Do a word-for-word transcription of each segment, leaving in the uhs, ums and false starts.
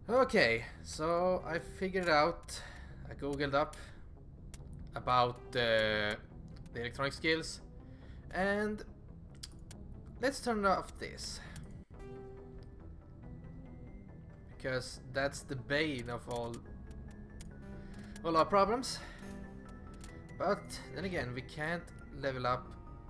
Okay, so I figured out, I googled up about uh, the electronic skills, and let's turn off this, because that's the bane of all all our problems. But then again, we can't level up,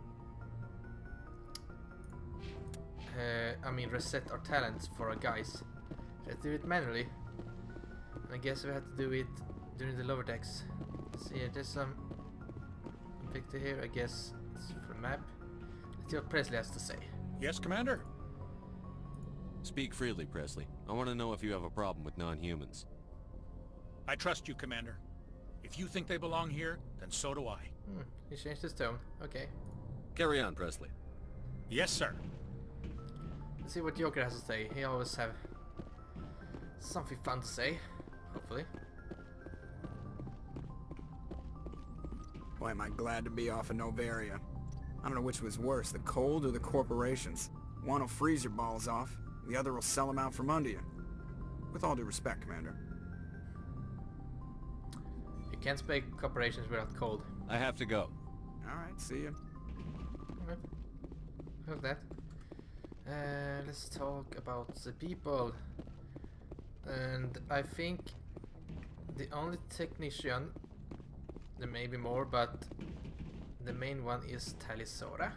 uh, I mean reset our talents for our guys. Let's do it manually. And I guess we have to do it during the lower decks. Let's see, there's some picture here, I guess it's for a map. Let's see what Presley has to say. Yes, Commander? Speak freely, Presley. I want to know if you have a problem with non-humans. I trust you, Commander. If you think they belong here, then so do I. Hmm, he changed his tone. Okay. Carry on, Presley. Yes, sir. Let's see what Joker has to say. He always have something fun to say, hopefully. Boy, am I glad to be off of Novaria. I don't know which was worse, the cold or the corporations. One will freeze your balls off, the other will sell them out from under you. With all due respect, Commander. You can't speak corporations without cold. I have to go. Alright, see ya. Alright. How's that? Uh, let's talk about the people. And I think the only technician, there may be more, but the main one is Talisora.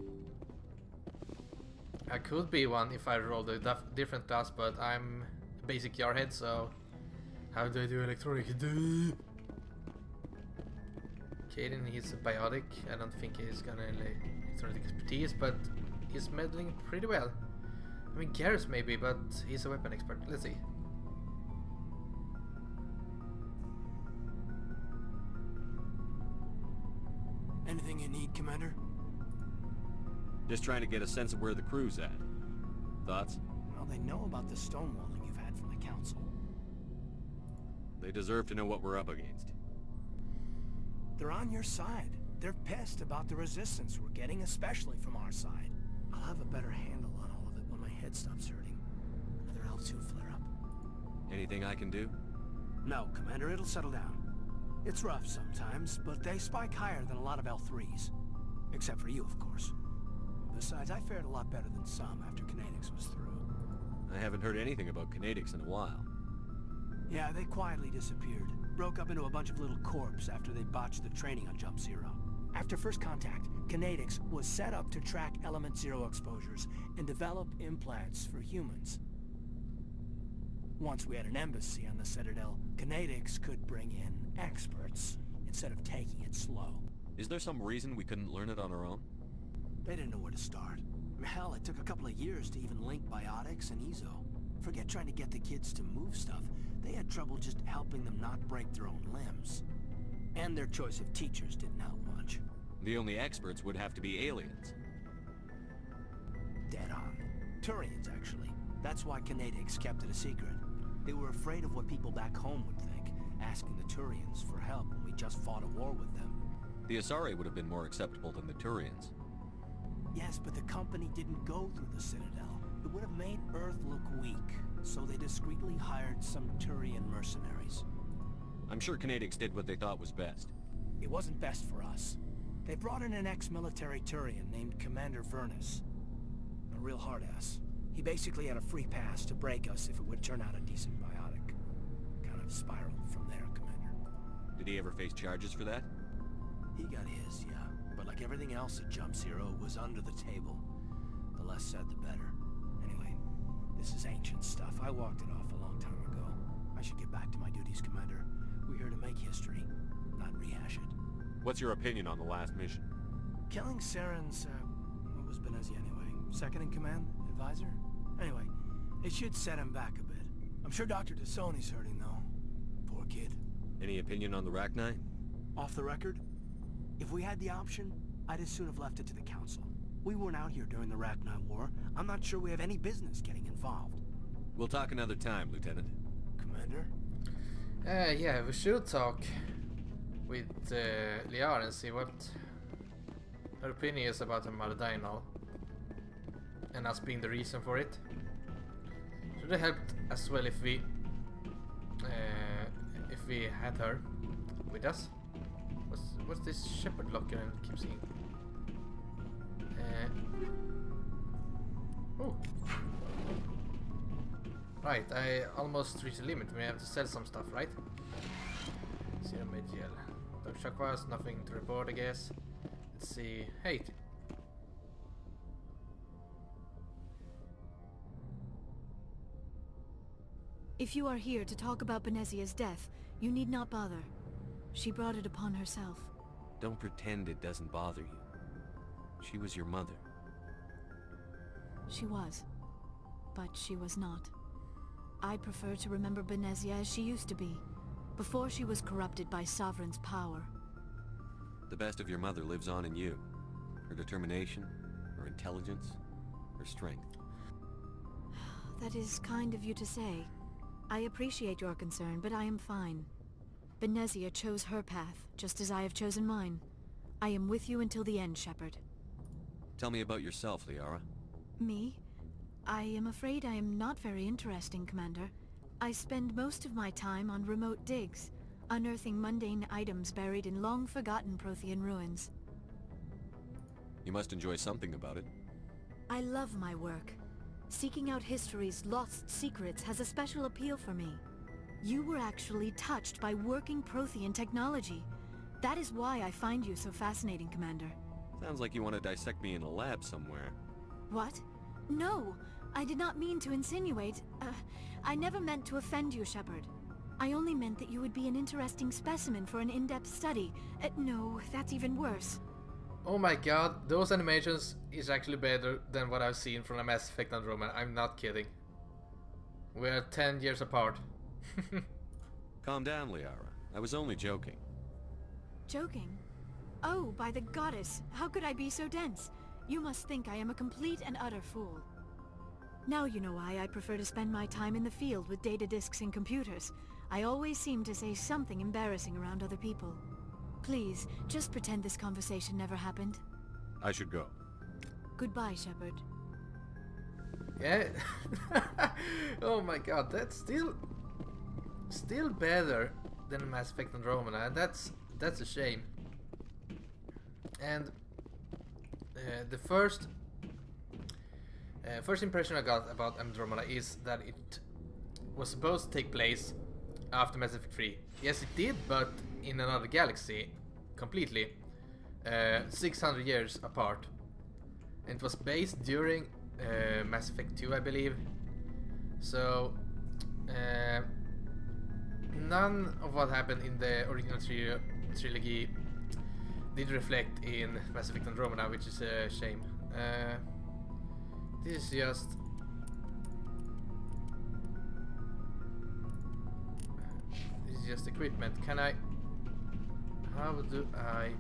I could be one if I rolled a different class, but I'm a basic yarhead, so how do I do electronic? Caden, he's a biotic. I don't think he's gonna electronic expertise, but he's meddling pretty well. I mean, Garrus maybe, but he's a weapon expert. Let's see. Anything you need, Commander? Just trying to get a sense of where the crew's at. Thoughts? Well, they know about the stonewalling you've had from the Council. They deserve to know what we're up against. They're on your side. They're pissed about the resistance we're getting, especially from our side. I'll have a better handle on all of it when my head stops hurting. Another L two flare-up. Anything I can do? No, Commander, it'll settle down. It's rough sometimes, but they spike higher than a lot of L threes. Except for you, of course. Besides, I fared a lot better than some after Kinetics was through. I haven't heard anything about Kinetics in a while. Yeah, they quietly disappeared. Broke up into a bunch of little corps after they botched the training on Jump Zero. After first contact, Kinetics was set up to track Element Zero exposures and develop implants for humans. Once we had an embassy on the Citadel, Kinetics could bring in experts instead of taking it slow. Is there some reason we couldn't learn it on our own? They didn't know where to start. I mean, hell, it took a couple of years to even link biotics and E Z O. Forget trying to get the kids to move stuff. They had trouble just helping them not break their own limbs. And their choice of teachers didn't help much. The only experts would have to be aliens. Dead on. Turians, actually. That's why Kinetics kept it a secret. They were afraid of what people back home would think, asking the Turians for help when we just fought a war with them. The Asari would have been more acceptable than the Turians. Yes, but the company didn't go through the Citadel. It would have made Earth look weak, so they discreetly hired some Turian mercenaries. I'm sure Kinetics did what they thought was best. It wasn't best for us. They brought in an ex-military Turian named Commander Vernus. A real hard-ass. He basically had a free pass to break us if it would turn out a decent biotic. Kind of spiraled from there, Commander. Did he ever face charges for that? He got his, yeah. But like everything else at Jump Zero, it was under the table. The less said, the better. Anyway, this is ancient stuff. I walked it off a long time ago. I should get back to my duties, Commander. We're here to make history, not rehash it. What's your opinion on the last mission? Killing Saren's, uh, what was Benezi anyway? Second in command? Advisor? Anyway, it should set him back a bit. I'm sure Doctor Tassoni's hurting, though. Poor kid. Any opinion on the Rachni? Off the record? If we had the option, I'd as soon have left it to the Council. We weren't out here during the Rachni War. I'm not sure we have any business getting involved. We'll talk another time, Lieutenant. Commander? Uh, yeah, we should talk with uh, Liar and see what her opinion is about her mother dying now. And us being the reason for it. Should have helped as well if we uh, if we had her with us. What's what's this shepherd locker and keep seeing? Uh, oh, right. I almost reached the limit. We have to sell some stuff, right? Zero medial. Dog chakras, nothing to report, I guess. Let's see. Hey. If you are here to talk about Benezia's death, you need not bother. She brought it upon herself. Don't pretend it doesn't bother you. She was your mother. She was. But she was not. I prefer to remember Benezia as she used to be, before she was corrupted by Sovereign's power. The best of your mother lives on in you. Her determination, her intelligence, her strength. That is kind of you to say. I appreciate your concern, but I am fine. Benezia chose her path, just as I have chosen mine. I am with you until the end, Shepard. Tell me about yourself, Liara. Me? I am afraid I am not very interesting, Commander. I spend most of my time on remote digs, unearthing mundane items buried in long-forgotten Prothean ruins. You must enjoy something about it. I love my work. Seeking out history's lost secrets has a special appeal for me. You were actually touched by working Prothean technology. That is why I find you so fascinating, Commander. Sounds like you want to dissect me in a lab somewhere. What? No! I did not mean to insinuate. Uh, I never meant to offend you, Shepard. I only meant that you would be an interesting specimen for an in-depth study. Uh, no, that's even worse. Oh my god, those animations is actually better than what I've seen from a Mass Effect Andromeda. I'm not kidding. We're ten years apart. Calm down, Liara. I was only joking. Joking? Oh, by the goddess, how could I be so dense? You must think I am a complete and utter fool. Now you know why I prefer to spend my time in the field with data disks and computers. I always seem to say something embarrassing around other people. Please, just pretend this conversation never happened. I should go. Goodbye, Shepard. Yeah. Oh my god, that's still still better than Mass Effect Andromeda, and that's that's a shame. And uh, the first uh, first impression I got about Andromeda is that it was supposed to take place after Mass Effect three. Yes, it did, but in another galaxy, completely, uh, six hundred years apart. And it was based during uh, Mass Effect two, I believe. So, uh, none of what happened in the original tri trilogy did reflect in Mass Effect Andromeda, which is a shame. Uh, this is just this is just equipment. Can I? How do I?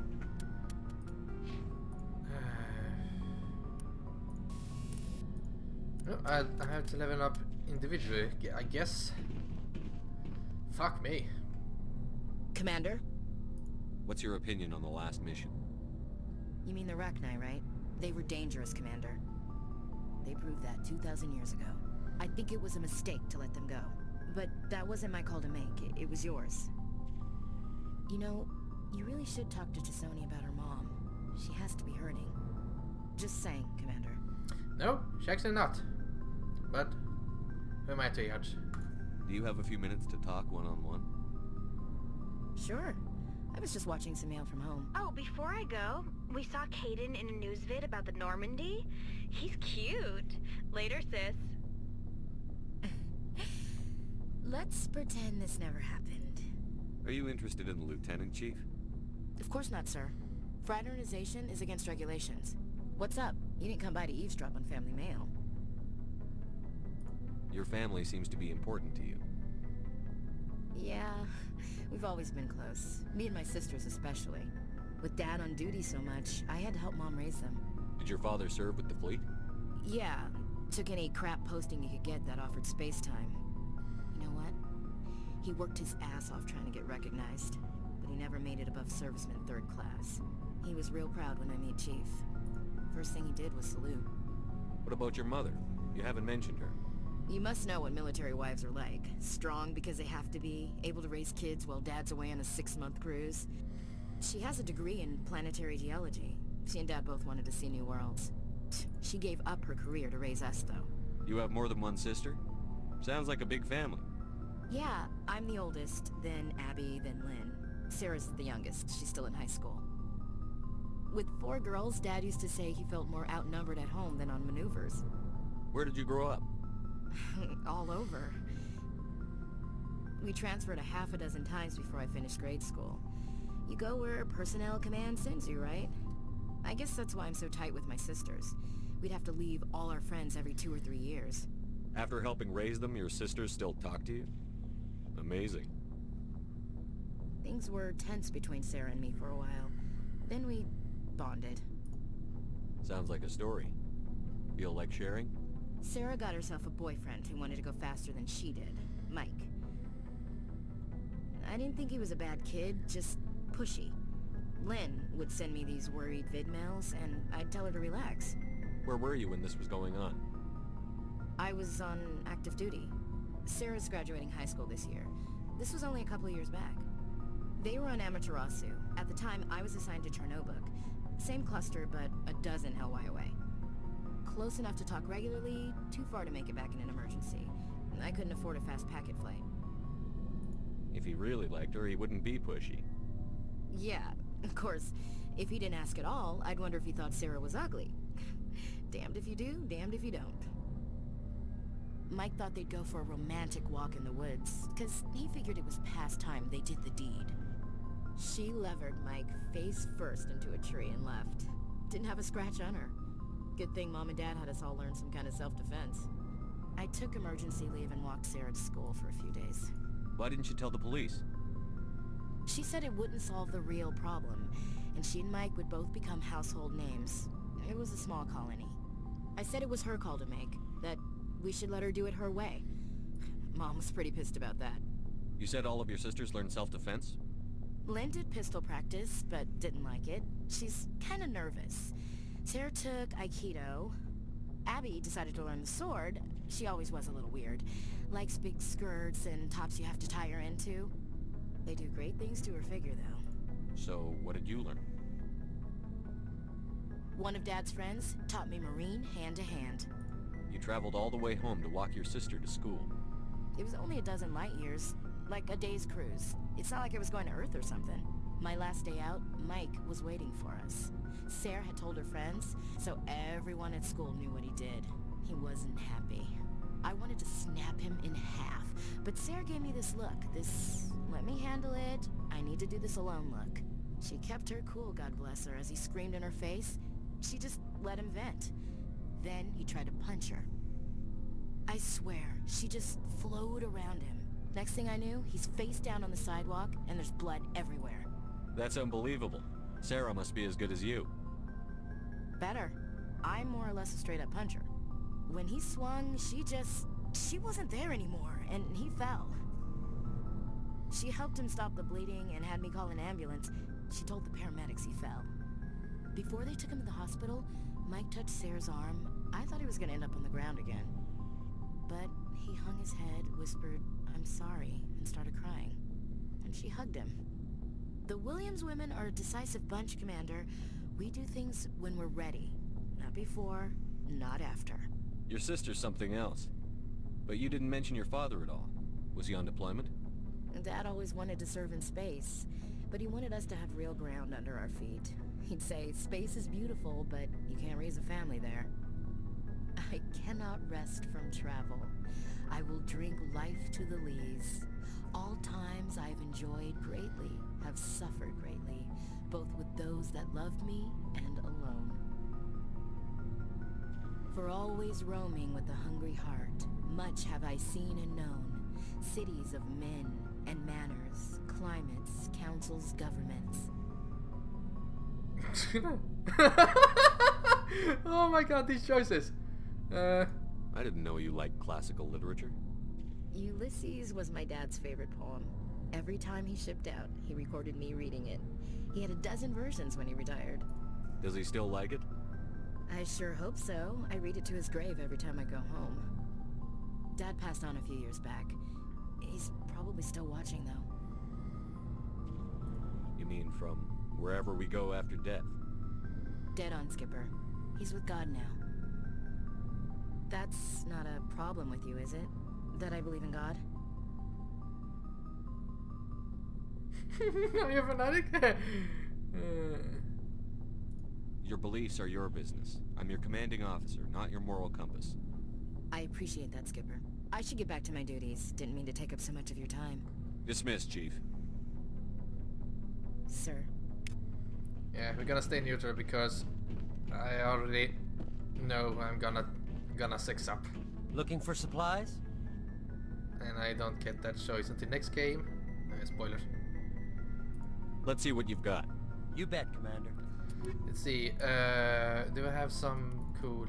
Uh, I I have to level up individually, I guess. Fuck me. Commander? What's your opinion on the last mission? You mean the Rachni, right? They were dangerous, Commander. They proved that two thousand years ago. I think it was a mistake to let them go. But that wasn't my call to make. It, it was yours. You know, you really should talk to T'Soni about her mom. She has to be hurting. Just saying, Commander. No, she's actually not. But who am I to judge? Do you have a few minutes to talk one-on-one? Sure. I was just watching some mail from home. Oh, before I go, we saw Caden in a news vid about the Normandy. He's cute. Later, sis. Let's pretend this never happened. Are you interested in the Lieutenant Chief? Of course not, sir. Fraternization is against regulations. What's up? You didn't come by to eavesdrop on family mail. Your family seems to be important to you. Yeah, we've always been close. Me and my sisters especially. With Dad on duty so much, I had to help Mom raise them. Did your father serve with the fleet? Yeah, took any crap posting he could get that offered space time. You know what? He worked his ass off trying to get recognized, but he never made it above serviceman third class. He was real proud when I made Chief. First thing he did was salute. What about your mother? You haven't mentioned her. You must know what military wives are like. Strong because they have to be, able to raise kids while dad's away on a six-month cruise. She has a degree in planetary geology. She and dad both wanted to see new worlds. She gave up her career to raise us, though. You have more than one sister? Sounds like a big family. Yeah, I'm the oldest, then Abby, then Lynn. Sarah's the youngest. She's still in high school. With four girls, Dad used to say he felt more outnumbered at home than on maneuvers. Where did you grow up? All over. We transferred a half a dozen times before I finished grade school. You go where personnel command sends you, right? I guess that's why I'm so tight with my sisters. We'd have to leave all our friends every two or three years. After helping raise them, your sisters still talk to you? Amazing. Things were tense between Sarah and me for a while. Then we bonded. Sounds like a story. Feel like sharing? Sarah got herself a boyfriend who wanted to go faster than she did, Mike. I didn't think he was a bad kid, just pushy. Lynn would send me these worried vid mails, and I'd tell her to relax. Where were you when this was going on? I was on active duty. Sarah's graduating high school this year. This was only a couple of years back. They were on Amaterasu. At the time, I was assigned to Chernobog. Same cluster, but a dozen L Y away. Close enough to talk regularly, too far to make it back in an emergency. I couldn't afford a fast packet flight. If he really liked her, he wouldn't be pushy. Yeah, of course. If he didn't ask at all, I'd wonder if he thought Sarah was ugly. Damned if you do, damned if you don't. Mike thought they'd go for a romantic walk in the woods, because he figured it was past time they did the deed. She levered Mike face first into a tree and left. Didn't have a scratch on her. Good thing Mom and Dad had us all learn some kind of self-defense. I took emergency leave and walked Sarah to school for a few days. Why didn't you tell the police? She said it wouldn't solve the real problem, and she and Mike would both become household names. It was a small colony. I said it was her call to make, that we should let her do it her way. Mom was pretty pissed about that. You said all of your sisters learned self-defense? Lynn did pistol practice, but didn't like it. She's kinda nervous. Sarah took Aikido. Abby decided to learn the sword. She always was a little weird. Likes big skirts and tops you have to tie her into. They do great things to her figure, though. So, what did you learn? One of Dad's friends taught me Marine hand-to-hand. You traveled all the way home to walk your sister to school. It was only a dozen light years, like a day's cruise. It's not like I was going to Earth or something. My last day out, Mike was waiting for us. Sarah had told her friends, so everyone at school knew what he did. He wasn't happy. I wanted to snap him in half, but Sarah gave me this look, this let me handle it, I need to do this alone look. She kept her cool, God bless her, as he screamed in her face. She just let him vent. Then he tried to punch her. I swear, she just flowed around him. Next thing I knew, he's face down on the sidewalk, and there's blood everywhere. That's unbelievable. Sarah must be as good as you. Better. I'm more or less a straight-up puncher. When he swung, she just... she wasn't there anymore, and he fell. She helped him stop the bleeding and had me call an ambulance. She told the paramedics he fell. Before they took him to the hospital, Mike touched Sarah's arm. I thought he was gonna end up on the ground again. But he hung his head, whispered, "I'm sorry," and started crying. And she hugged him. The Williams women are a decisive bunch, Commander. We do things when we're ready. Not before, not after. Your sister's something else. But you didn't mention your father at all. Was he on deployment? Dad always wanted to serve in space, but he wanted us to have real ground under our feet. He'd say, space is beautiful, but you can't raise a family there. I cannot rest from travel. I will drink life to the lees. All times I have enjoyed greatly, have suffered greatly, both with those that loved me and alone. For always roaming with a hungry heart, much have I seen and known, cities of men and manners, climates, councils, governments. Oh my god, these choices. Uh, I didn't know you liked classical literature. Ulysses was my dad's favorite poem. Every time he shipped out, he recorded me reading it. He had a dozen versions when he retired. Does he still like it? I sure hope so. I read it to his grave every time I go home. Dad passed on a few years back. He's probably still watching, though. You mean from wherever we go after death? Dead on, Skipper. He's with God now. That's not a problem with you, is it? That I believe in God? Are you fanatic? uh. Your beliefs are your business. I'm your commanding officer, not your moral compass. I appreciate that, Skipper. I should get back to my duties. Didn't mean to take up so much of your time. Dismissed, Chief. Sir. Yeah, we're gonna stay neutral because I already know I'm gonna gonna sex up. Looking for supplies? And I don't get that choice until next game. Uh, spoiler. Let's see what you've got. You bet, Commander. Let's see. Uh, do I have some cool?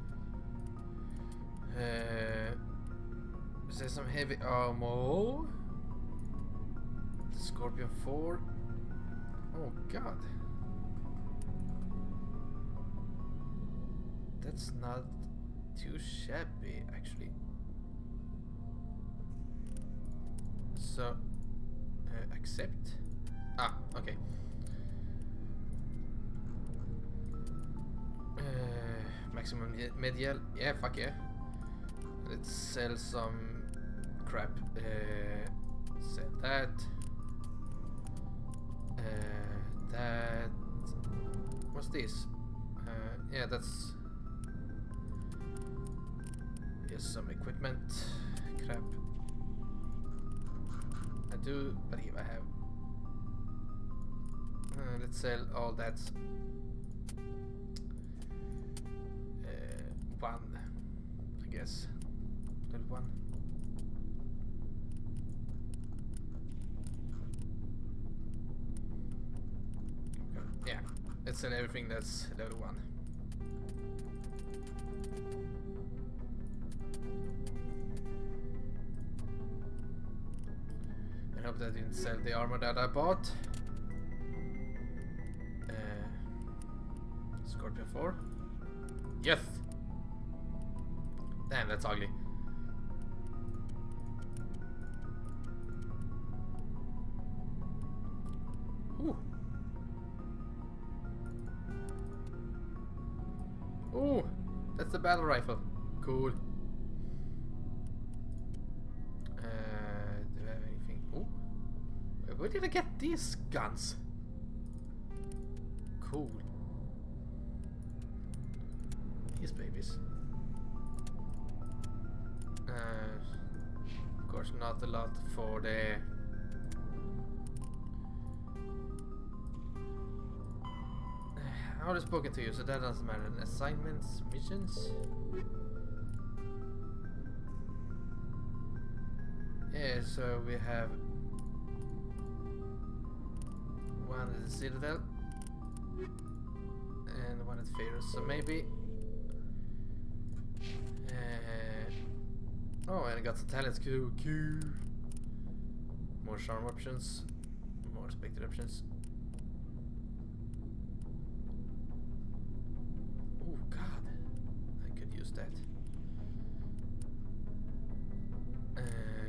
Uh, is there some heavy ammo? The Scorpion four. Oh God. That's not too shabby, actually. So, uh, accept. Ah, okay. Uh, maximum medial. Yeah, fuck yeah. Let's sell some crap. Uh, sell that. Uh, that. What's this? Uh, yeah, that's just some equipment. Crap. I do believe I have. Uh, let's sell all that. Uh, one, I guess. Level one. Yeah, let's sell everything that's level one. I hope that I didn't sell the armor that I bought. Uh, Scorpion four. Yes! Damn, that's ugly. Ooh. Ooh, that's the battle rifle. Cool. Uh, do I have anything? Ooh. Where did I get these guns? Cool. These babies. Uh, of course, not a lot for the. I already spoken to you, so that doesn't matter. Assignments, missions. Yeah, so we have one at the Citadel and one at Pharaoh. So maybe. Uh, oh, and I got some talents. Q, Q. More charm options, more expected options. Oh God, I could use that. Uh,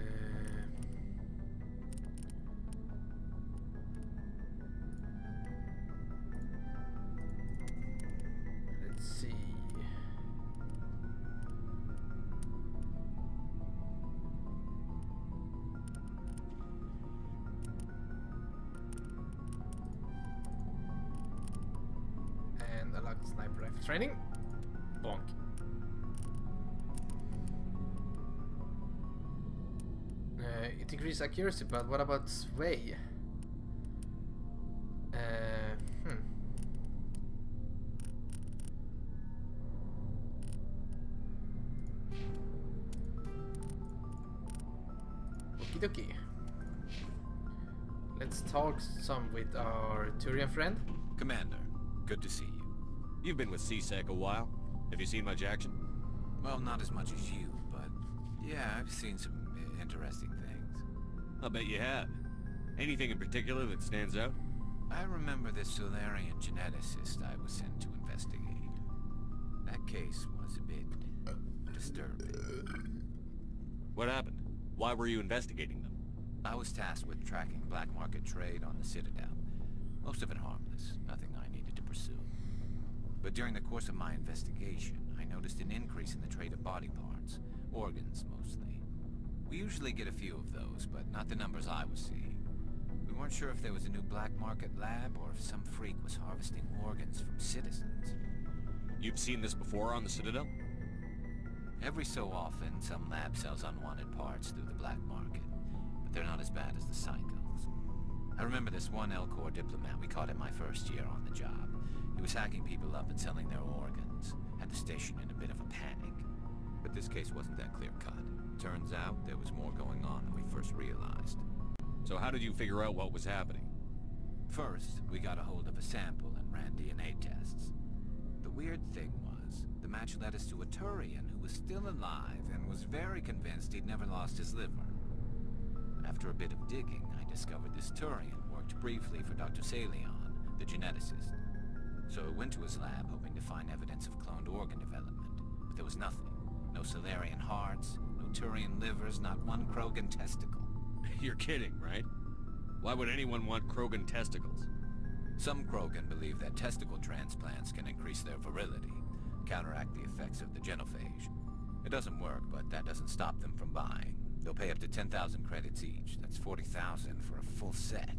let's see. And I like sniper rifle training. Bonk. Uh, it increases accuracy, but what about sway? Uh, hmm. Okie dokie. Let's talk some with our Turian friend. Commander, good to see you. You've been with C SEC a while. Have you seen much action? Well, not as much as you, but yeah, I've seen some uh, interesting things. I'll bet you have. Anything in particular that stands out? I remember the Solarian geneticist I was sent to investigate. That case was a bit disturbing. What happened? Why were you investigating them? I was tasked with tracking black market trade on the Citadel. Most of it harmless, nothing I needed to pursue. But during the course of my investigation, I noticed an increase in the trade of body parts, organs mostly. We usually get a few of those, but not the numbers I was seeing. We weren't sure if there was a new black market lab or if some freak was harvesting organs from citizens. You've seen this before on the Citadel? Every so often, some lab sells unwanted parts through the black market, but they're not as bad as the psychos. I remember this one L Corps diplomat we caught in my first year on the job. He was hacking people up and selling their organs. Had the station in a bit of a panic. But this case wasn't that clear-cut. Turns out there was more going on than we first realized. So how did you figure out what was happening? First, we got a hold of a sample and ran D N A tests. The weird thing was, the match led us to a Turian who was still alive and was very convinced he'd never lost his liver. After a bit of digging, I discovered this Turian worked briefly for Doctor Salion, the geneticist. So I went to his lab hoping to find evidence of cloned organ development, but there was nothing. No Salarian hearts, no Turian livers, not one Krogan testicle. You're kidding, right? Why would anyone want Krogan testicles? Some Krogan believe that testicle transplants can increase their virility, counteract the effects of the genophage. It doesn't work, but that doesn't stop them from buying. They'll pay up to ten thousand credits each. That's forty thousand for a full set.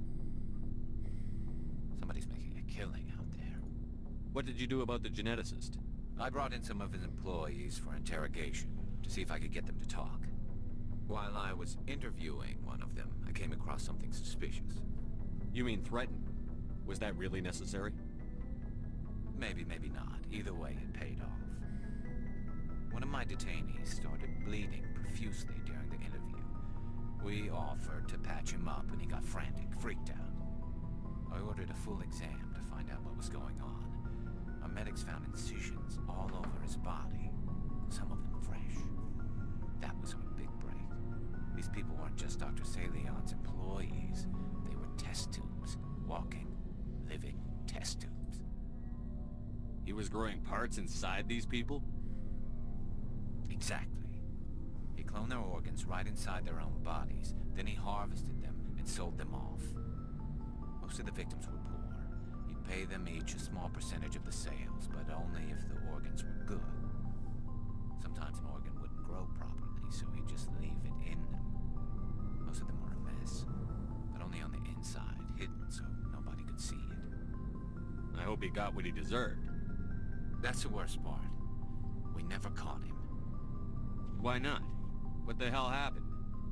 Somebody's making a killing out there. What did you do about the geneticist? I brought in some of his employees for interrogation, to see if I could get them to talk. While I was interviewing one of them, I came across something suspicious. You mean threatened? Was that really necessary? Maybe, maybe not. Either way, it paid off. One of my detainees started bleeding profusely during the interview. We offered to patch him up when he got frantic, freaked out. I ordered a full exam to find out what was going on. Our medics found incisions all over his body, some of them fresh. That was our big break. These people weren't just Doctor Salion's employees. They were test tubes, walking, living test tubes. He was growing parts inside these people? Exactly. He cloned their organs right inside their own bodies, then he harvested them and sold them off. Most of the victims were poor. He'd pay them each a small percentage of the sales, but only if the organs were good. Sometimes an organ wouldn't grow properly, so he'd just leave it in them. Most of them were a mess, but only on the inside, hidden so nobody could see it. I hope he got what he deserved. That's the worst part. We never caught him. Why not? What the hell happened?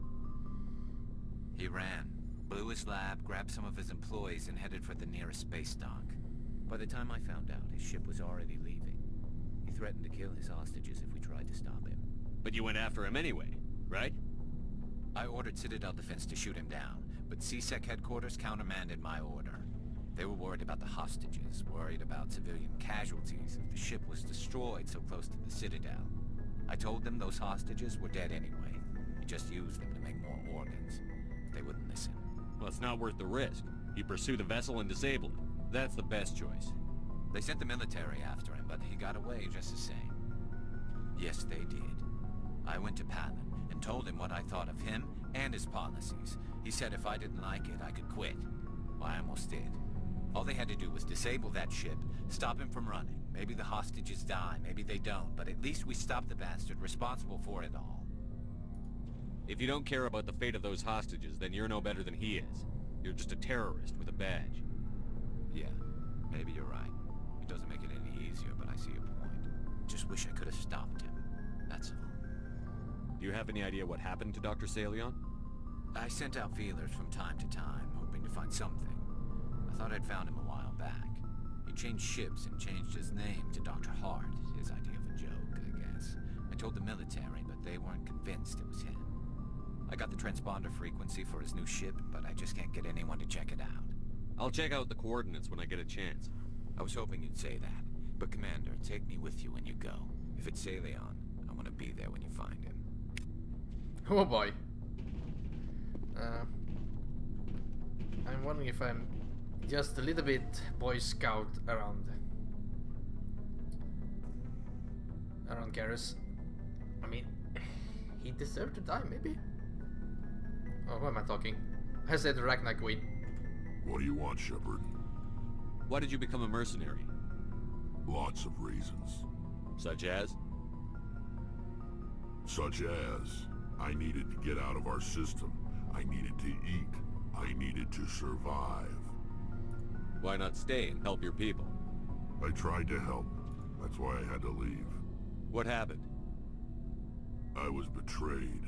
He ran, blew his lab, grabbed some of his employees, and headed for the nearest space dock. By the time I found out, his ship was already leaving. He threatened to kill his hostages if we tried to stop him. But you went after him anyway, right? I ordered Citadel Defense to shoot him down, but C SEC headquarters countermanded my order. They were worried about the hostages, worried about civilian casualties if the ship was destroyed so close to the Citadel. I told them those hostages were dead anyway. We just used them to make more organs. They wouldn't listen. Well, it's not worth the risk. You pursue the vessel and disable it. That's the best choice. They sent the military after him, but he got away just the same. Yes, they did. I went to Padden and told him what I thought of him and his policies. He said if I didn't like it, I could quit. Well, I almost did. All they had to do was disable that ship, stop him from running. Maybe the hostages die, maybe they don't, but at least we stopped the bastard responsible for it all. If you don't care about the fate of those hostages, then you're no better than he is. You're just a terrorist with a badge. Yeah, maybe you're right. It doesn't make it any easier, but I see your point. Just wish I could have stopped him. That's all. Do you have any idea what happened to Doctor Salion? I sent out feelers from time to time, hoping to find something. I thought I'd found him a while back. He changed ships and changed his name to Doctor Hart, his idea of a joke, I guess. I told the military, but they weren't convinced it was him. I got the transponder frequency for his new ship, but I just can't get anyone to check it out. I'll check out the coordinates when I get a chance. I was hoping you'd say that. But Commander, take me with you when you go. If it's Salion, I want to be there when you find him. Oh boy. Uh, I'm wondering if I'm just a little bit Boy Scout around around Garrus. I mean, he deserved to die, maybe? Oh, who am I talking? I said Ragnar Queen. What do you want, Shepard? Why did you become a mercenary? Lots of reasons. Such as? Such as, I needed to get out of our system. I needed to eat. I needed to survive. Why not stay and help your people? I tried to help. That's why I had to leave. What happened? I was betrayed.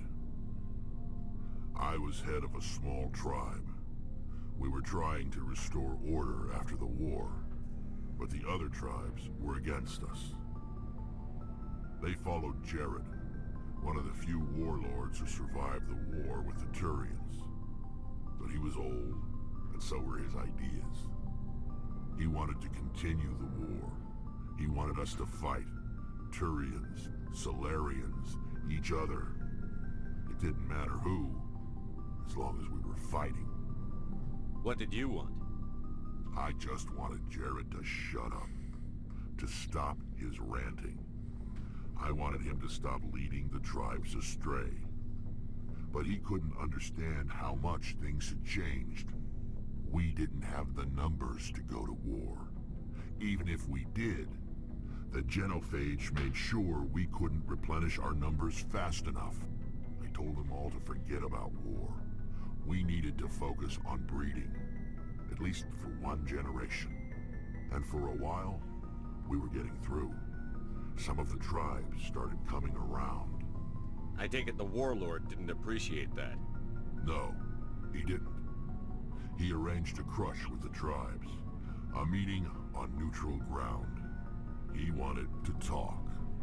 I was head of a small tribe. We were trying to restore order after the war, but the other tribes were against us. They followed Jared, one of the few warlords who survived the war with the Turians. But he was old, and so were his ideas. He wanted to continue the war. He wanted us to fight. Turians, Solarians, each other. It didn't matter who, as long as we were fighting. What did you want? I just wanted Jared to shut up, to stop his ranting. I wanted him to stop leading the tribes astray. But he couldn't understand how much things had changed. We didn't have the numbers to go to war. Even if we did, the genophage made sure we couldn't replenish our numbers fast enough. I told them all to forget about war. We needed to focus on breeding, at least for one generation. And for a while, we were getting through. Some of the tribes started coming around. I take it the warlord didn't appreciate that. No, he didn't. He arranged a crush with the tribes, a meeting on neutral ground. He wanted to talk.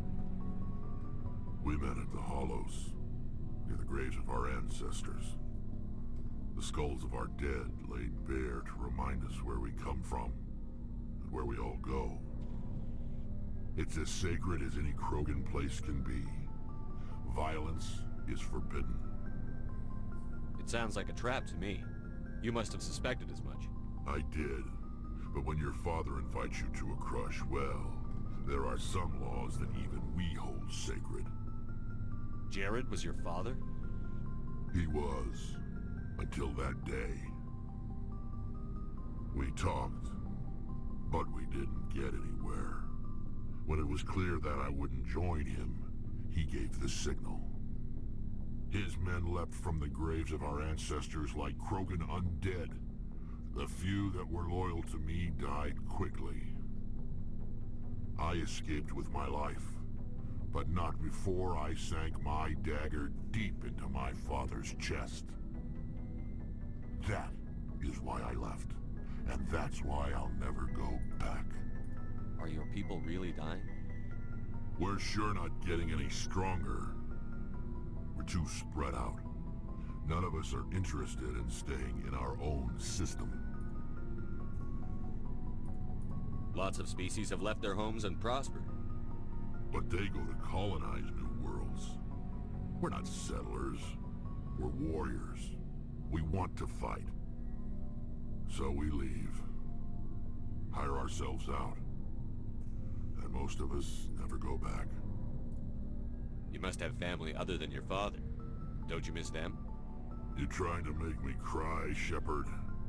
We met at the Hollows, near the graves of our ancestors. The skulls of our dead laid bare to remind us where we come from, and where we all go. It's as sacred as any Krogan place can be. Violence is forbidden. It sounds like a trap to me. You must have suspected as much. I did. But when your father invites you to a crush, well, there are some laws that even we hold sacred. Jared was your father? He was. Until that day. We talked, but we didn't get anywhere. When it was clear that I wouldn't join him, he gave the signal. His men leapt from the graves of our ancestors like Krogan undead. The few that were loyal to me died quickly. I escaped with my life, but not before I sank my dagger deep into my father's chest. That is why I left, and that's why I'll never go back. Are your people really dying? We're sure not getting any stronger. We're too spread out. None of us are interested in staying in our own system. Lots of species have left their homes and prospered. But they go to colonize new worlds. We're not settlers. We're warriors. We want to fight. So we leave. Hire ourselves out. And most of us never go back. You must have family other than your father. Don't you miss them? You trying to make me cry, Shepard?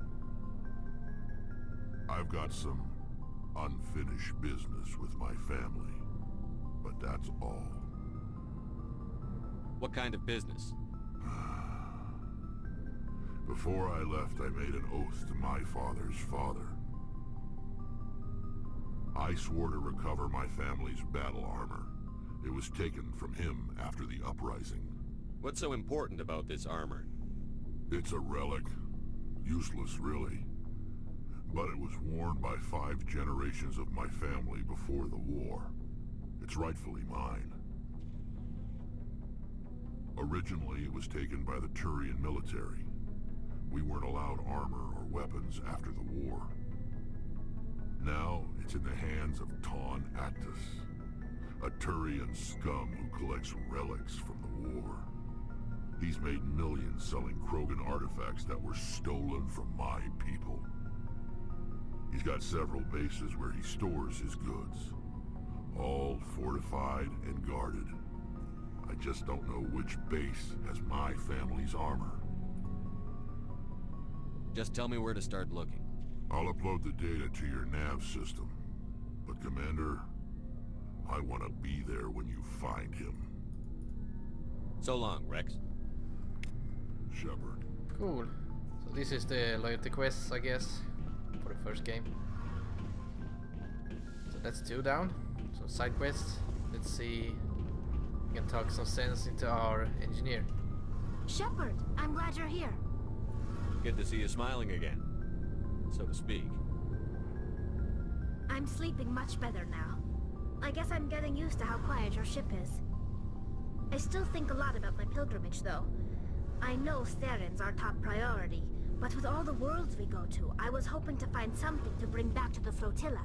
I've got some unfinished business with my family, but that's all. What kind of business? Before I left, I made an oath to my father's father. I swore to recover my family's battle armor. It was taken from him after the uprising. What's so important about this armor? It's a relic. Useless, really. But it was worn by five generations of my family before the war. It's rightfully mine. Originally, it was taken by the Turian military. We weren't allowed armor or weapons after the war. Now, it's in the hands of Taun Actus, a Turian scum who collects relics from the war. He's made millions selling Krogan artifacts that were stolen from my people. He's got several bases where he stores his goods, all fortified and guarded. I just don't know which base has my family's armor. Just tell me where to start looking. I'll upload the data to your nav system. But Commander, I want to be there when you find him. So long, Rex. Shepard. Cool. So this is the loyalty quests, I guess, for the first game. So that's two down. Some side quests. Let's see. We can talk some sense into our engineer. Shepard, I'm glad you're here. Good to see you smiling again, so to speak. I'm sleeping much better now. I guess I'm getting used to how quiet your ship is. I still think a lot about my pilgrimage, though. I know Theron's our top priority, but with all the worlds we go to, I was hoping to find something to bring back to the flotilla.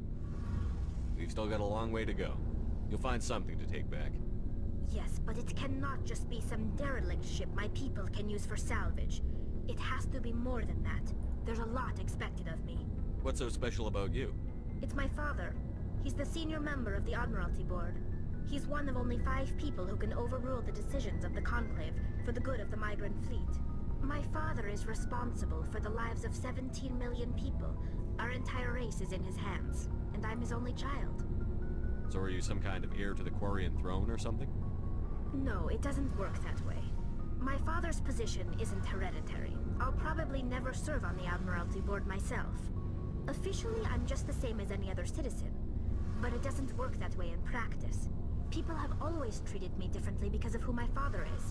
We've still got a long way to go. You'll find something to take back. Yes, but it cannot just be some derelict ship my people can use for salvage. It has to be more than that. There's a lot expected of me. What's so special about you? It's my father. He's the senior member of the Admiralty Board. He's one of only five people who can overrule the decisions of the Conclave for the good of the migrant fleet. My father is responsible for the lives of seventeen million people. Our entire race is in his hands, and I'm his only child. So are you some kind of heir to the Quarian throne or something? No, it doesn't work that way. My father's position isn't hereditary. I'll probably never serve on the Admiralty Board myself. Officially, I'm just the same as any other citizen. But it doesn't work that way in practice. People have always treated me differently because of who my father is.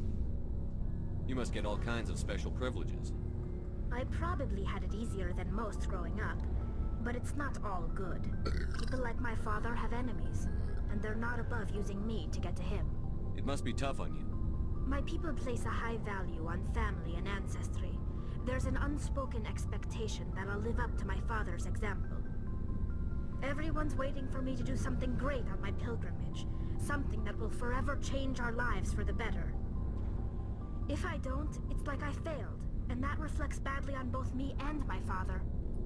You must get all kinds of special privileges. I probably had it easier than most growing up, but it's not all good. People like my father have enemies, and they're not above using me to get to him. It must be tough on you. My people place a high value on family and ancestry. There's an unspoken expectation that I'll live up to my father's example. Everyone's waiting for me to do something great on my pilgrimage, something that will forever change our lives for the better. If I don't, it's like I failed, and that reflects badly on both me and my father.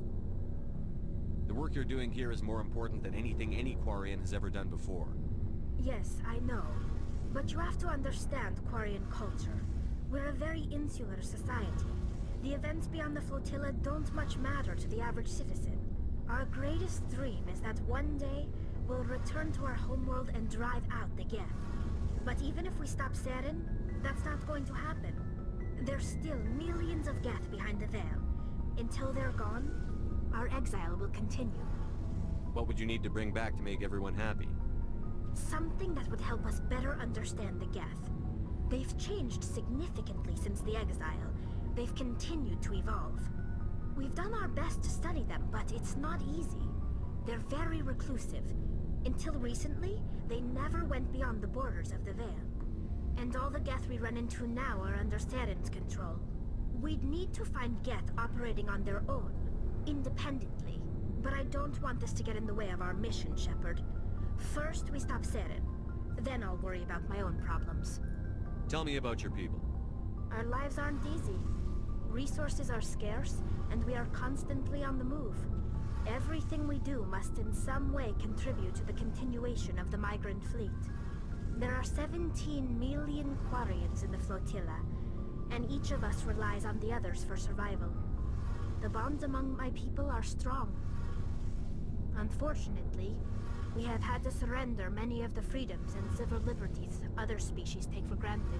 The work you're doing here is more important than anything any Quarian has ever done before. Yes, I know. But you have to understand Quarian culture. We're a very insular society. The events beyond the flotilla don't much matter to the average citizen. Our greatest dream is that one day, we'll return to our homeworld and drive out the Geth. But even if we stop Saren, that's not going to happen. There's still millions of Geth behind the veil. Until they're gone, our exile will continue. What would you need to bring back to make everyone happy? Something that would help us better understand the Geth. They've changed significantly since the exile. They've continued to evolve. We've done our best to study them, but it's not easy. They're very reclusive. Until recently, they never went beyond the borders of the Veil. And all the Geth we run into now are under Saren's control. We'd need to find Geth operating on their own, independently. But I don't want this to get in the way of our mission, Shepard. First, we stop Saren. Then I'll worry about my own problems. Tell me about your people. Our lives aren't easy. Resources are scarce, and we are constantly on the move. Everything we do must in some way contribute to the continuation of the migrant fleet. There are seventeen million Quarians in the flotilla, and each of us relies on the others for survival. The bonds among my people are strong. Unfortunately, we have had to surrender many of the freedoms and civil liberties other species take for granted.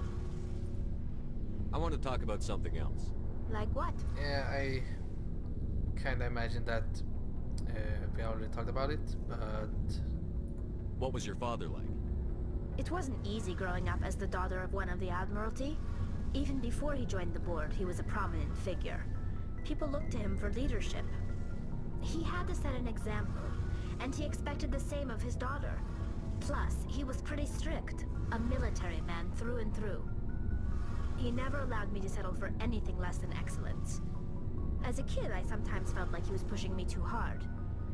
I want to talk about something else. Like what? Yeah, I kinda imagine that uh, we already talked about it, but... What was your father like? It wasn't easy growing up as the daughter of one of the Admiralty. Even before he joined the board, he was a prominent figure. People looked to him for leadership. He had to set an example, and he expected the same of his daughter. Plus, he was pretty strict, a military man through and through. He never allowed me to settle for anything less than excellence. As a kid, I sometimes felt like he was pushing me too hard.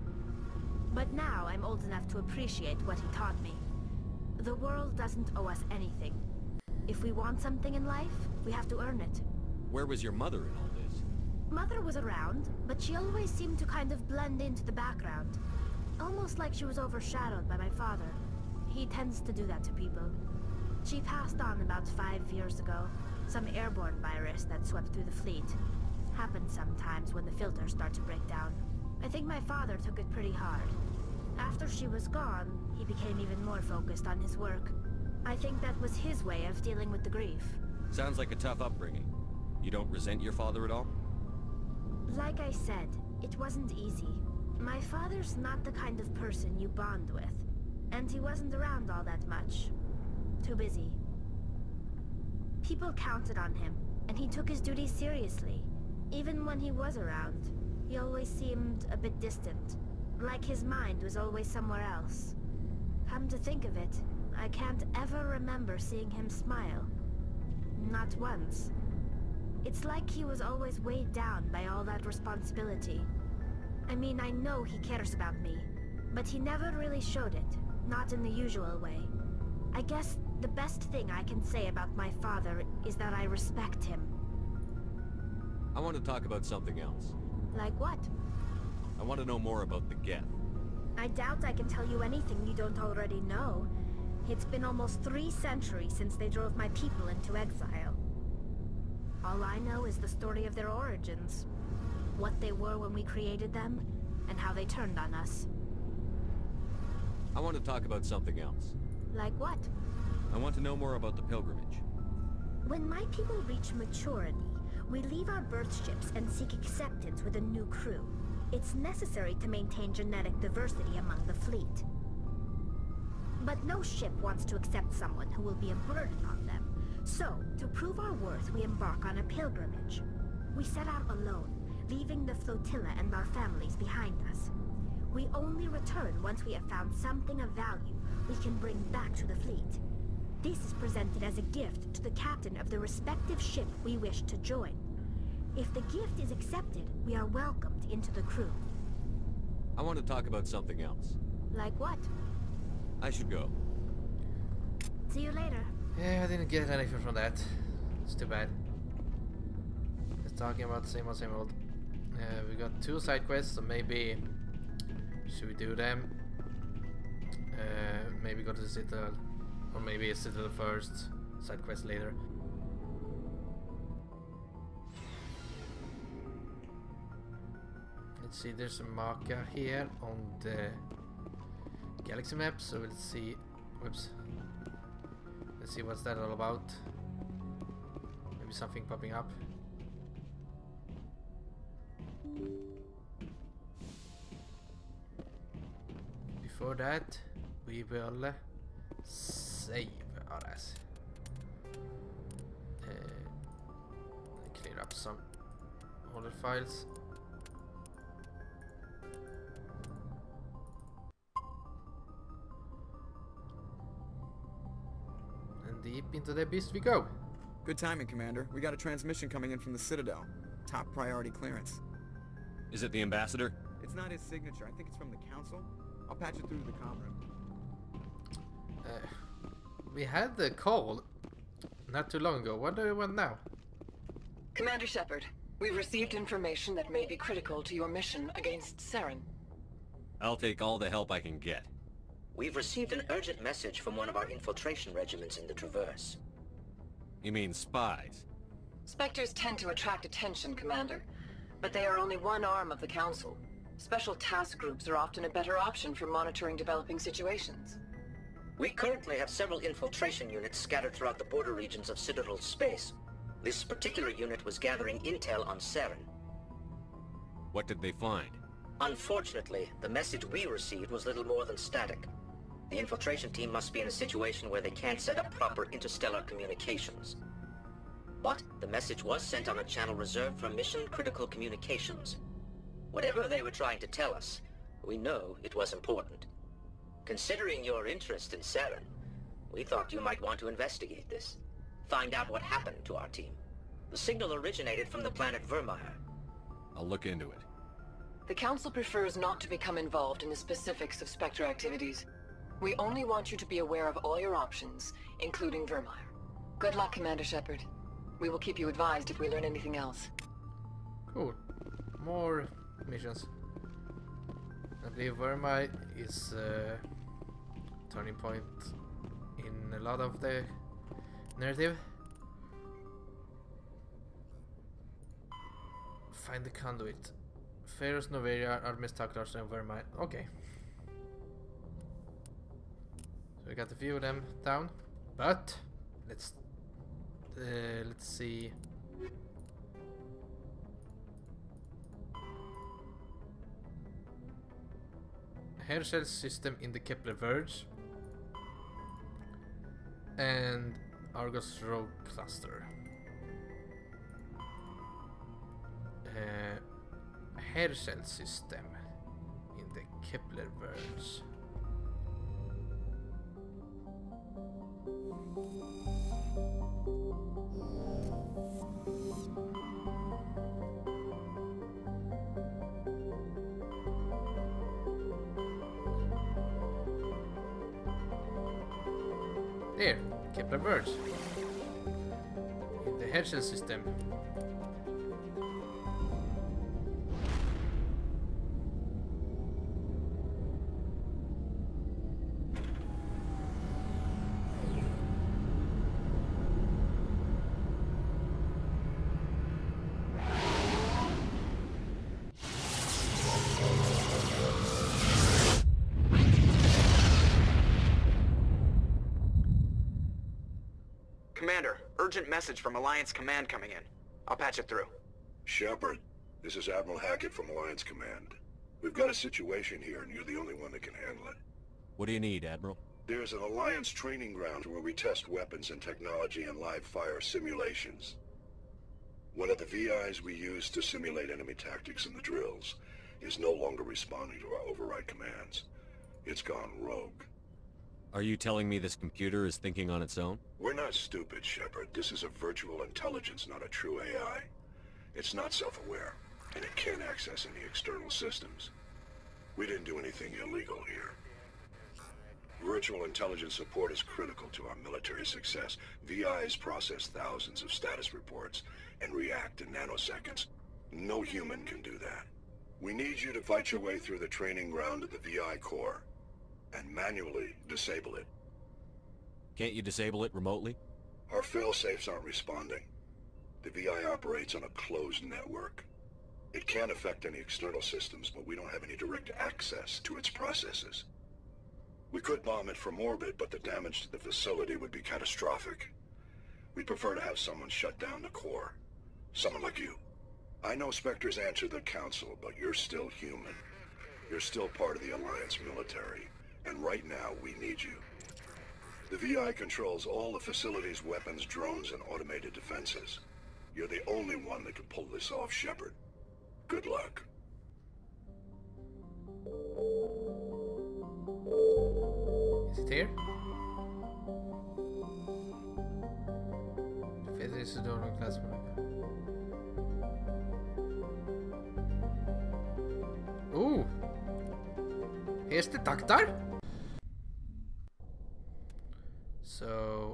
But now I'm old enough to appreciate what he taught me. The world doesn't owe us anything. If we want something in life, we have to earn it. Where was your mother in all this? Mother was around, but she always seemed to kind of blend into the background. Almost like she was overshadowed by my father. He tends to do that to people. She passed on about five years ago. Some airborne virus that swept through the fleet. Happens sometimes when the filters start to break down. I think my father took it pretty hard. After she was gone, he became even more focused on his work. I think that was his way of dealing with the grief. Sounds like a tough upbringing. You don't resent your father at all? Like I said, it wasn't easy. My father's not the kind of person you bond with. And he wasn't around all that much. Too busy. People counted on him, and he took his duties seriously. Even when he was around, he always seemed a bit distant. Like his mind was always somewhere else. Come to think of it, I can't ever remember seeing him smile. Not once. It's like he was always weighed down by all that responsibility. I mean, I know he cares about me, but he never really showed it, not in the usual way. I guess the best thing I can say about my father is that I respect him. I want to talk about something else. Like what? I want to know more about the Geth. I doubt I can tell you anything you don't already know. It's been almost three centuries since they drove my people into exile. All I know is the story of their origins. What they were when we created them, and how they turned on us. I want to talk about something else. Like what? I want to know more about the pilgrimage. When my people reach maturity, we leave our birth ships and seek acceptance with a new crew. It's necessary to maintain genetic diversity among the fleet. But no ship wants to accept someone who will be a burden on them. So, to prove our worth, we embark on a pilgrimage. We set out alone, leaving the flotilla and our families behind us. We only return once we have found something of value we can bring back to the fleet. This is presented as a gift to the captain of the respective ship we wish to join. If the gift is accepted, we are welcomed into the crew. I want to talk about something else. Like what? I should go. See you later. Yeah, I didn't get anything from that. It's too bad. Just talking about the same old, same old. Uh, we got two side quests, so maybe should we do them? Uh, maybe go to the Citadel, or maybe a Citadel first, side quest later. Let's see, there's a marker here on the galaxy map, so we'll see. Whoops. Let's see what's that all about. Maybe something popping up. Before that, we will uh, save our ass. Uh, clear up some older files. And deep into the abyss we go. Good timing, Commander. We got a transmission coming in from the Citadel. Top priority clearance. Is it the ambassador? It's not his signature. I think it's from the Council. I'll patch it through to the comm room. Uh, we had the call not too long ago. What do we want now? Commander Shepard, we've received information that may be critical to your mission against Saren. I'll take all the help I can get. We've received an urgent message from one of our infiltration regiments in the Traverse. You mean spies? Spectres tend to attract attention, Commander, but they are only one arm of the Council. Special task groups are often a better option for monitoring developing situations. We currently have several infiltration units scattered throughout the border regions of Citadel space. This particular unit was gathering intel on Saren. What did they find? Unfortunately, the message we received was little more than static. The infiltration team must be in a situation where they can't set up proper interstellar communications. But the message was sent on a channel reserved for mission-critical communications. Whatever they were trying to tell us, we know it was important. Considering your interest in Saren, we thought you might want to investigate this. Find out what happened to our team. The signal originated from the planet Vermeer. I'll look into it. The Council prefers not to become involved in the specifics of Spectre activities. We only want you to be aware of all your options, including Vermeer. Good luck, Commander Shepard. We will keep you advised if we learn anything else. Cool. More missions. I believe Vermeer is a turning point in a lot of the Narrative. Find the conduit. Pharaohs, Noveria, Artemis, Taklars, and Vermine. Okay. So we got a few of them down, but let's uh, let's see. Herschel system in the Kepler Verge and Argos Rogue cluster. Uh, Herschel system in the Kepler Verge. There, Kepler Verge. In the Herschel system. Commander, urgent message from Alliance Command coming in. I'll patch it through. Shepard, this is Admiral Hackett from Alliance Command. We've got a situation here, and you're the only one that can handle it. What do you need, Admiral? There's an Alliance training ground where we test weapons and technology in live fire simulations. One of the V Is we use to simulate enemy tactics in the drills is no longer responding to our override commands. It's gone rogue. Are you telling me this computer is thinking on its own? We're not stupid, Shepard. This is a virtual intelligence, not a true A I. It's not self-aware, and it can't access any external systems. We didn't do anything illegal here. Virtual intelligence support is critical to our military success. V Is process thousands of status reports and react in nanoseconds. No human can do that. We need you to fight your way through the training ground of the V I core and manually disable it. Can't you disable it remotely? Our fail-safes aren't responding. The V I operates on a closed network. It can affect any external systems, but we don't have any direct access to its processes. We could bomb it from orbit, but the damage to the facility would be catastrophic. We'd prefer to have someone shut down the core. Someone like you. I know Spectres answer the Council, but you're still human. You're still part of the Alliance military, and right now we need you. The V I controls all the facility's weapons, drones, and automated defenses. You're the only one that can pull this off, Shepard. Good luck. Is it here? Fedele is door on class. Ooh! Here's the Taktar. So...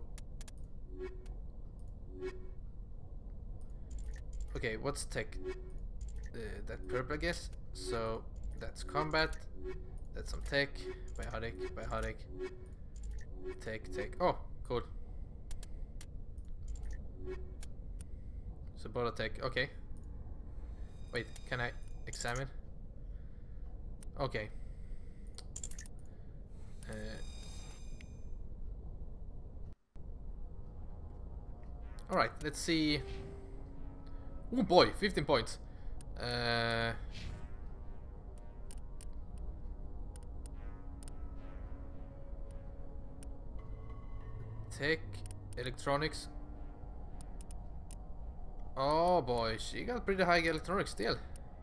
Okay, what's tech? Uh, that purple, I guess. So, that's combat. That's some tech. Biotic, biotic. Tech, tech. Oh, cool. So, Bolotech. Okay. Wait, can I examine? Okay. Uh, Alright, let's see. Oh boy, fifteen points. Uh, tech, electronics. Oh boy, she got pretty high electronics still.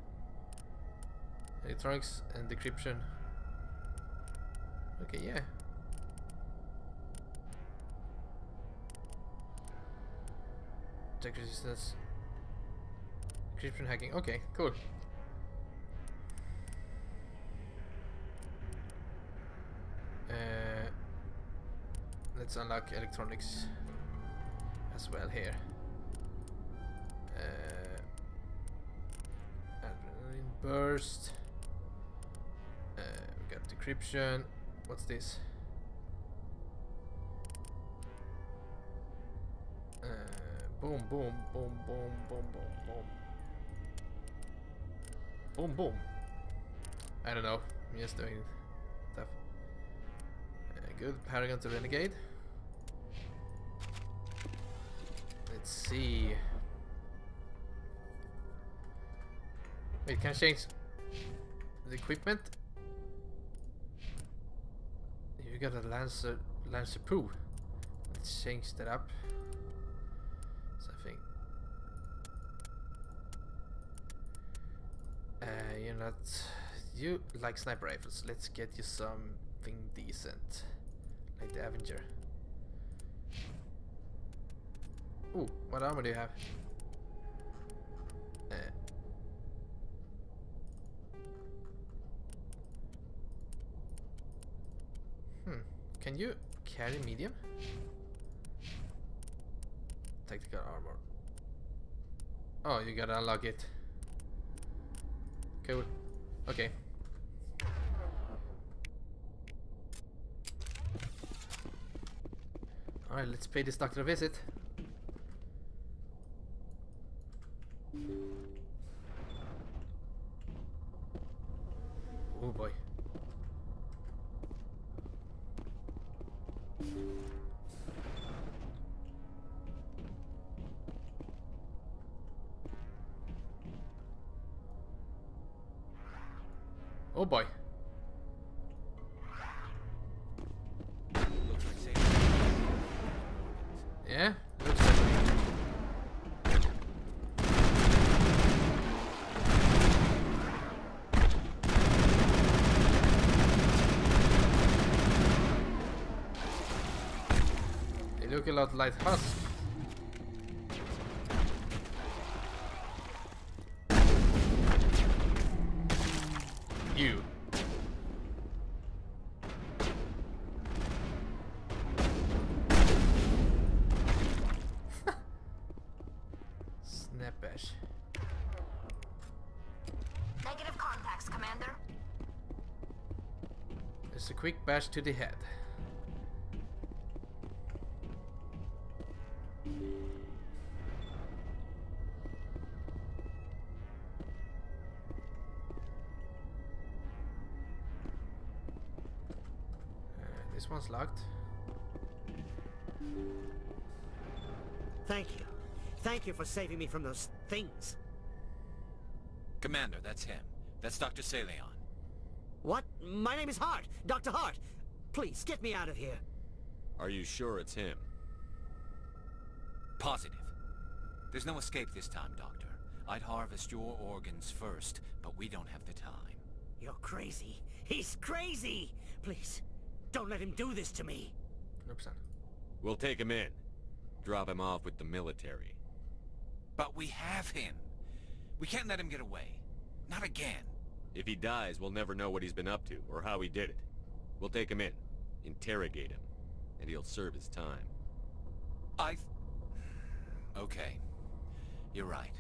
Electronics and decryption. Okay, yeah. Tech resistance. Decryption hacking. Okay, cool. Uh, let's unlock electronics as well here. Uh, adrenaline burst. Uh, we got decryption. What's this? Boom, boom, boom, boom, boom, boom, boom. Boom, boom. I don't know. I'm just doing stuff. Uh, good. Paragon to Renegade. Let's see. Wait, can I change the equipment? You got a Lancer, Lancer Poo. Let's change that up. Something. Uh, you're not. You like sniper rifles. Let's get you something decent, like the Avenger. Ooh, what armor do you have? Uh, hmm. Can you carry medium? Tactical armor. Oh, you gotta unlock it. Cool. Okay. Alright, let's pay this doctor a visit. Oh boy. Oh boy. Yeah, looks like they look a lot like husks. You. Snap bash. Negative contacts, Commander. Just a quick bash to the head. This one's locked. Thank you. Thank you for saving me from those things. Commander, that's him. That's Doctor Saleon. What? My name is Hart. Doctor Hart. Please, get me out of here. Are you sure it's him? Positive. There's no escape this time, Doctor. I'd harvest your organs first, but we don't have the time. You're crazy. He's crazy! Please, don't let him do this to me. Oops. We'll take him in. Drop him off with the military. But we have him. We can't let him get away. Not again. If he dies, we'll never know what he's been up to, or how he did it. We'll take him in, interrogate him, and he'll serve his time. I... Okay. You're right.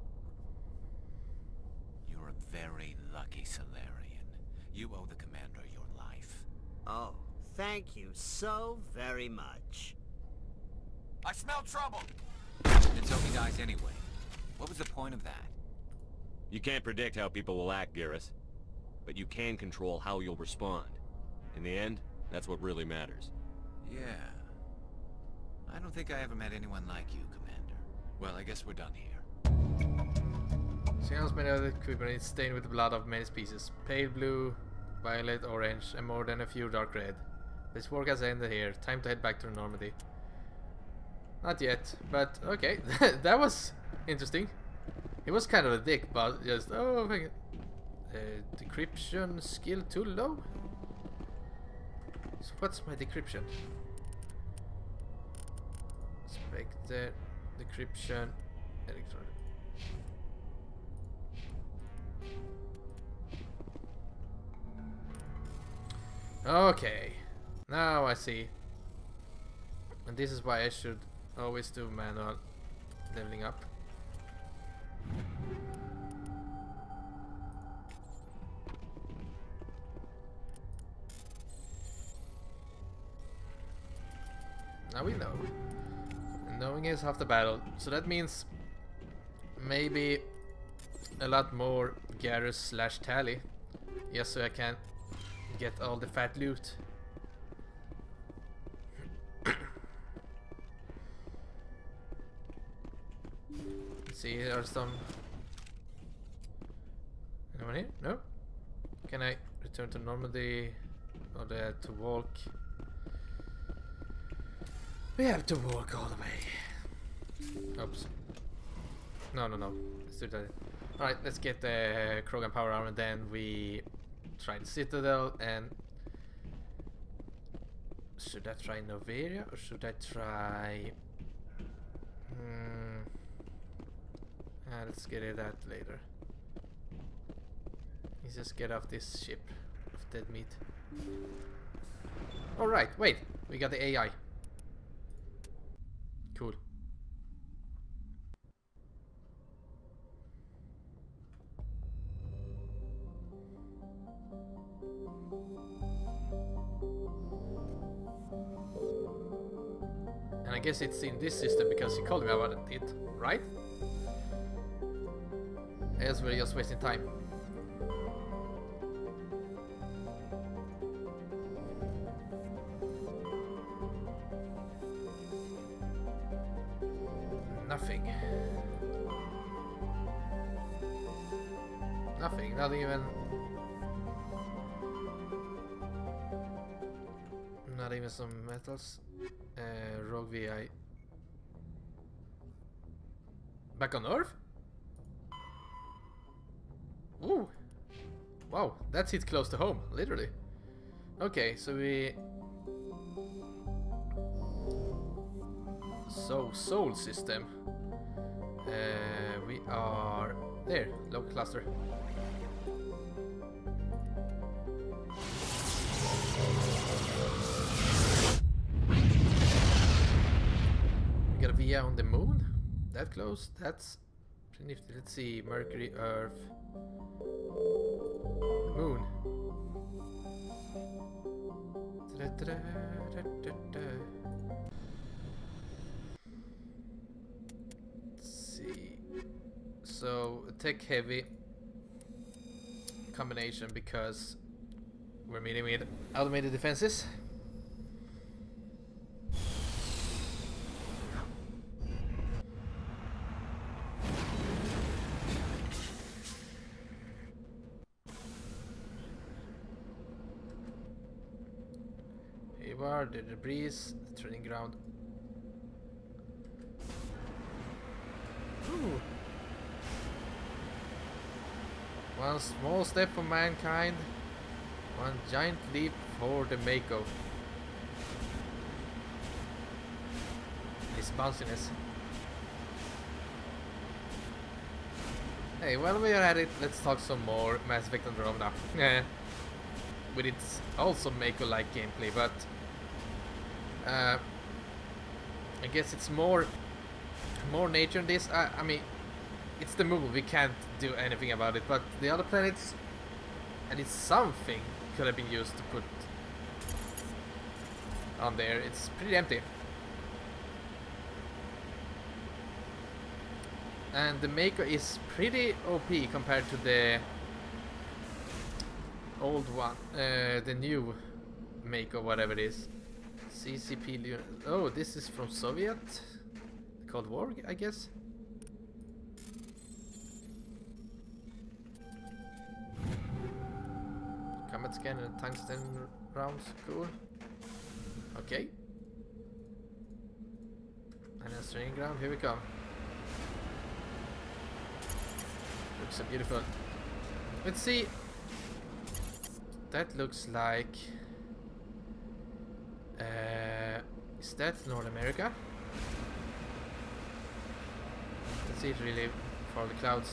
You're a very lucky Solarian. You owe the Commander your life. Oh, thank you so very much. I smell trouble! And so he dies anyway. What was the point of that? You can't predict how people will act, Garrus. But you can control how you'll respond. In the end, that's what really matters. Yeah. I don't think I ever met anyone like you, Commander. Well, I guess we're done here. Sounds made of the equipment is stained with the blood of many species. Pale blue, violet, orange, and more than a few dark red. This work has ended here. Time to head back to Normandy. Not yet, but okay. That was interesting. He was kind of a dick, but just, oh, thank you. Uh, decryption skill too low? So what's my decryption? Spectre, decryption, electronic. Okay, now I see. And this is why I should always do manual leveling up. Now we know. knowing is half the battle. So that means maybe a lot more Garrus slash Tally. Just so I can get all the fat loot. Let's see, there are some... Anyone here? No? Can I return to Normandy? Or do I have to walk? We have to walk all the way. Oops. No, no, no. Let's do that. Alright, let's get the Krogan power armor and then we try the Citadel and... Should I try Noveria or should I try... Hmm... Ah, let's get it that later. Let's just get off this ship of dead meat. Alright, wait! We got the A I. Cool. And I guess it's in this system because he called me about it, right? Else we're just wasting time. Nothing. Nothing, not even... Not even some metals. Uh, Rogue V I. Back on Earth? Ooh! Wow, that's hit close to home, literally. Okay, so we... So, Soul System. Uh, we are... There, local cluster. We got a V I on the moon? That close? That's pretty nifty. Let's see, Mercury, Earth... Moon. Da, da, da, da, da, da. Let's see. So tech heavy combination because we're meeting with automated defenses. The debris, the training ground. Ooh. One small step for mankind, one giant leap for the Mako. This bounciness. Hey, while we are at it, let's talk some more Mass Effect Andromeda. Eh, with its also Mako-like gameplay, but Uh, I guess it's more more nature in this. I, I mean, it's the moon, we can't do anything about it, but the other planets, at least something could have been used to put on there. It's pretty empty. And the Mako is pretty O P compared to the old one, uh, the new Mako, whatever it is. C C P... Oh, this is from Soviet? Cold War, I guess? Combat scan and tungsten rounds, cool. Okay. And a training ground, here we come. Looks so beautiful. Let's see. That looks like... Uh, is that North America? Let's see it really for the clouds.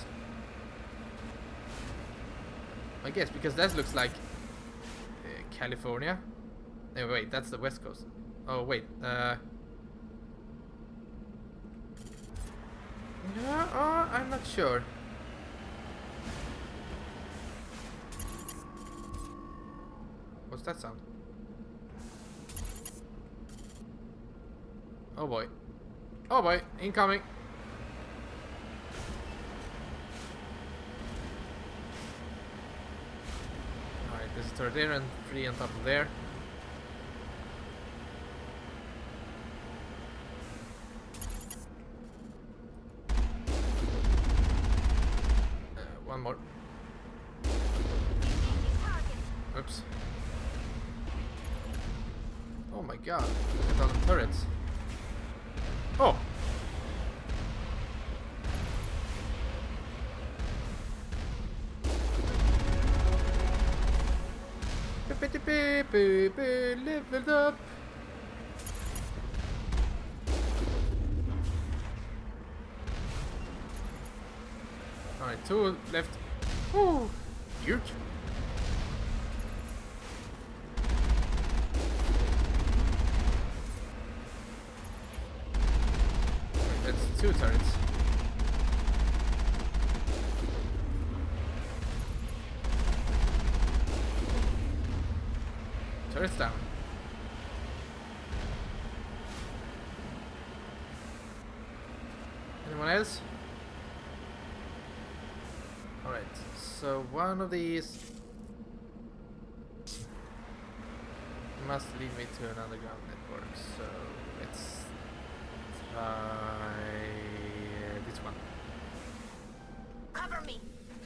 I guess because that looks like uh, California. No, wait, that's the West Coast. Oh wait, uh, yeah, oh, I'm not sure. What's that sound? Oh boy. Oh boy, incoming. Alright, there's a turret there and three on top of there. Uh, one more. Oops. Oh my god, look at all the turrets. Oh! Leveled up! Alright, two left. Woo! Huge! That's two turrets. Turrets down. Anyone else? Alright, so one of these must lead me to an underground network, so let's try this one. Cover me.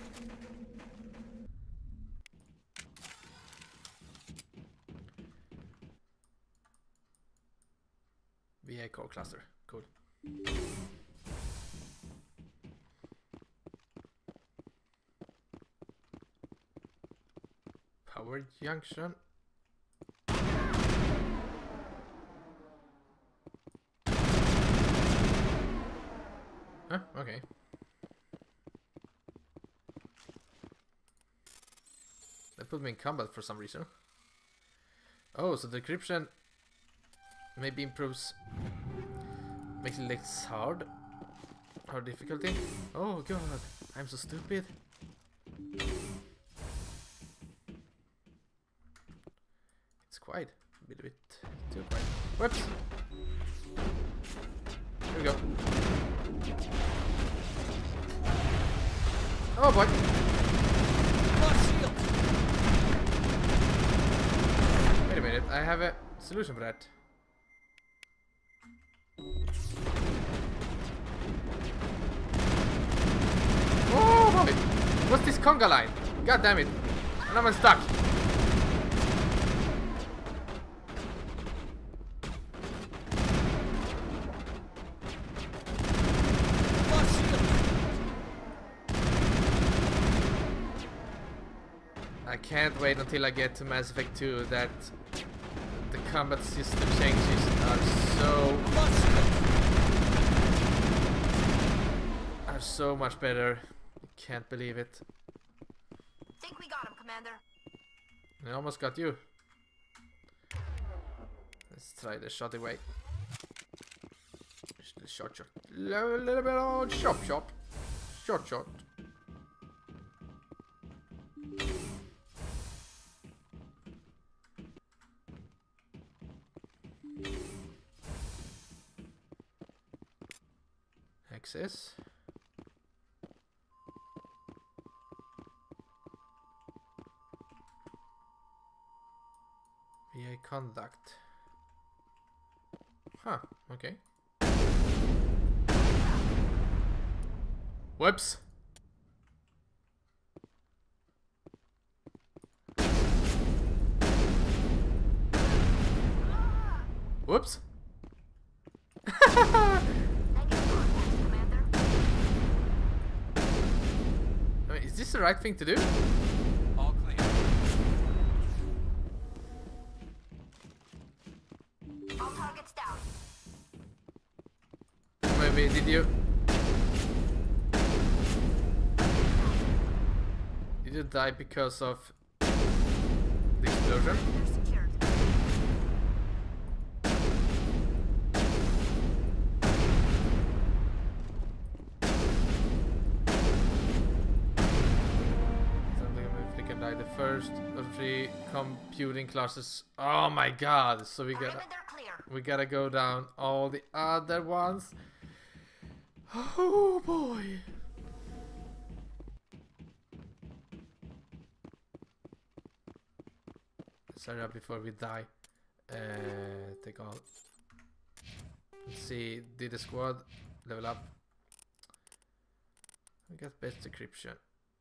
V I core cluster, cool. Power junction. Huh? Okay. That put me in combat for some reason. Oh, so the decryption maybe improves, makes it less hard. Hard difficulty. Oh god, I'm so stupid. It's quite a bit, a bit too quiet. Whoops! Here we go. Oh boy! Wait a minute, I have a solution for that. Oh boy! What's this conga line? God damn it! And I'm stuck! I can't wait until I get to Mass Effect two that the combat system changes are so are so much better. I can't believe it. Think we got him, Commander. I almost got you. Let's try the shot away. Short shot. A little bit of chop chop. Short shot. Access. V I conduct. Huh, okay. Whoops. Whoops. I mean, is this the right thing to do? All clear. All targets down. Maybe did you? Did you die because of the explosion? First of three computing classes. Oh my god! So we gotta we gotta go down all the other ones. Oh boy. Let's hurry up before we die. Uh, take all. Let's see, did the squad level up? We got best decryption.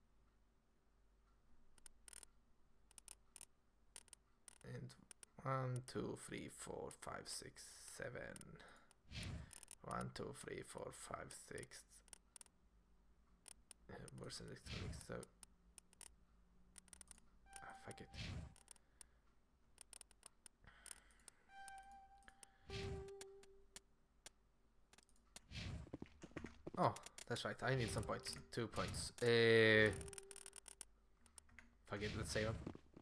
And one, two, three, four, five, six, seven. One, two, three, four, five, six. Uh, where's electronics? So, ah, fuck it. Oh, that's right. I need some points. Two points. Uh, fuck it. Let's save them.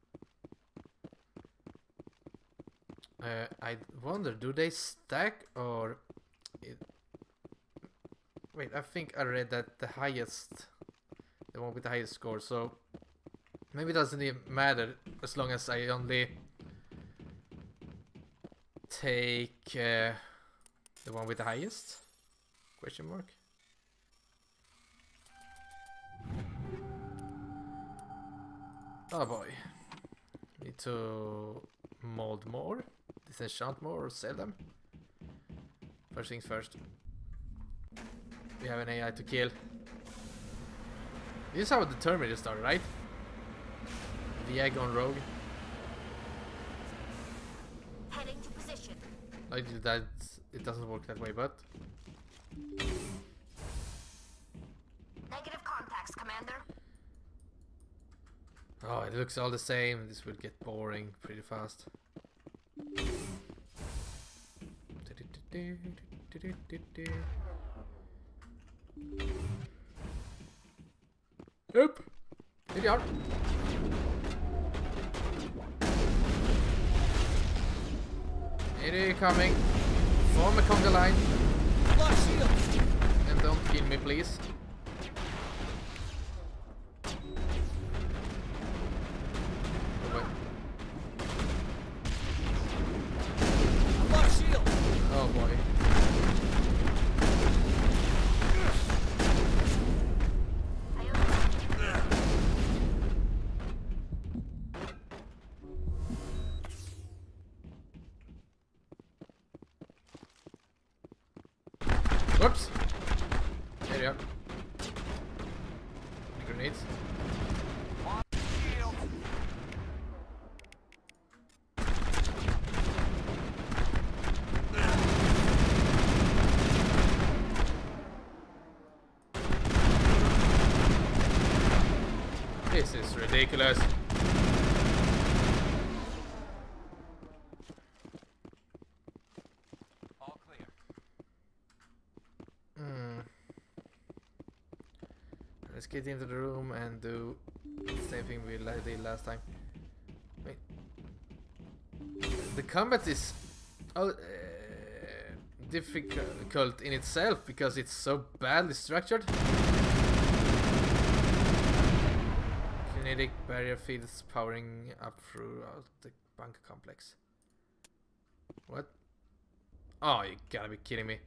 Uh, I wonder, do they stack or? It... Wait, I think I read that the highest, the one with the highest score. So maybe it doesn't even matter as long as I only take uh, the one with the highest? Question mark. Oh boy. Need to mold more, disenchant more, or sell them. First things first. We have an A I to kill. This is how the Terminator started, right? The egg on rogue. Heading to position. Like that, it doesn't work that way, but. Negative contacts, Commander. Oh, it looks all the same. This will get boring pretty fast. Yep. Here they are. Here they are coming. Form a conga line. And don't kill me, please. Oh boy. Whoops. There you are. Grenades. This is ridiculous. All clear. Hmm. Let's get into the room and do the same thing we did last time. Wait. The combat is uh, difficult in itself because it's so badly structured. Kinetic barrier fields powering up throughout the bunker complex. What? Oh, you gotta be kidding me.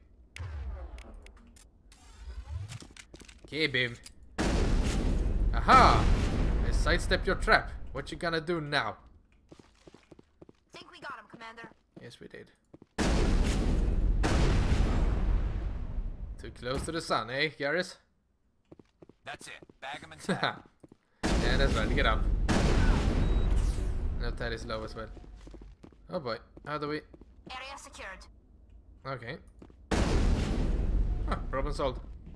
Okay, babe. Aha! I sidestepped your trap. What you gonna do now? Think we got him, Commander. Yes, we did. Too close to the sun, eh, Garrus? That's it. Bag him and tag. Yeah, that's right. Get up. No, that is low as well. Oh boy. How do we... Area secured. Okay. Huh, problem solved.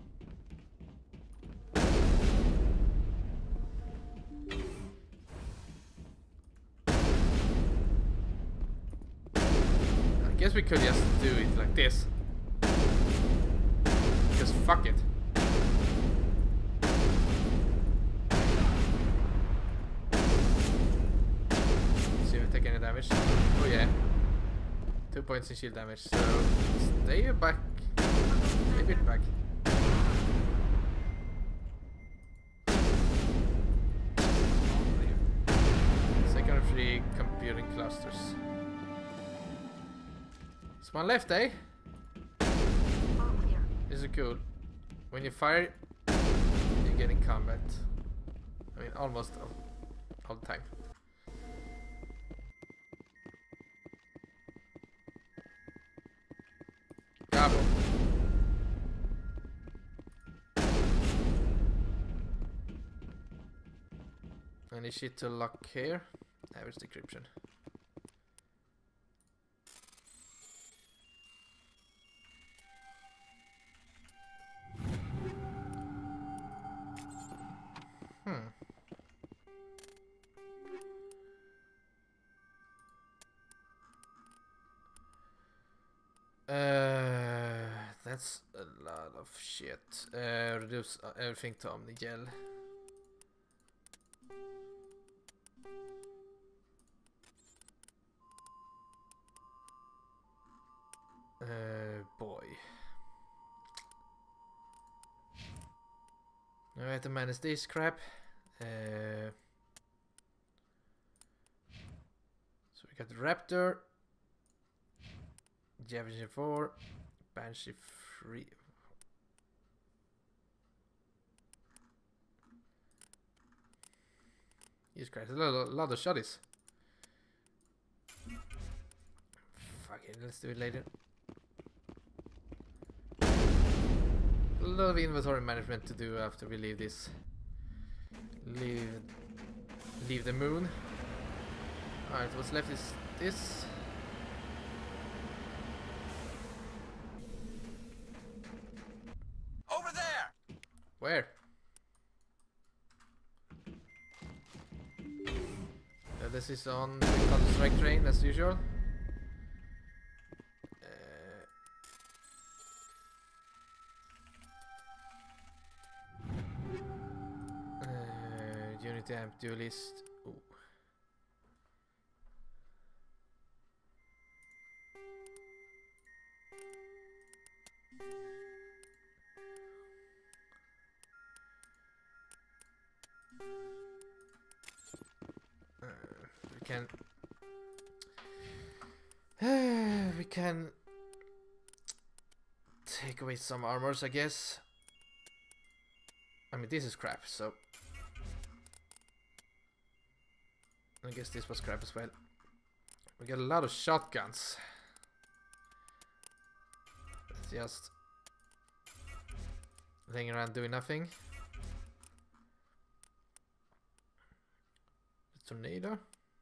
I guess we could just do it like this. Just fuck it. See if we take any damage. Oh yeah. Two points in shield damage, so stay back. Stay a bit back. Secondary computing clusters. There's one left, eh? All clear. This is cool. when you fire, you get in combat. I mean, almost all, all the time. Bravo. Any shit to lock here? Average decryption. Hmm. Uh, that's a lot of shit. Uh, reduce uh, everything to Omnigel. Uh, boy. Now I have to manage this crap. Uh, so we got the Raptor, Javelin four, Banshee three. Jesus Christ, a lot, a lot of shotties. Fuck it, let's do it later. A lot of inventory management to do after we leave this. Leave, leave the moon. Alright, what's left is this. Over there! Where? Uh, this is on the Counter-Strike train as usual. Unity amp duelist. Ooh. Uh, we can uh, we can take away some armors, I guess. I mean, this is crap, so I guess this was crap as well. We got a lot of shotguns. It's just laying around doing nothing. The tornado.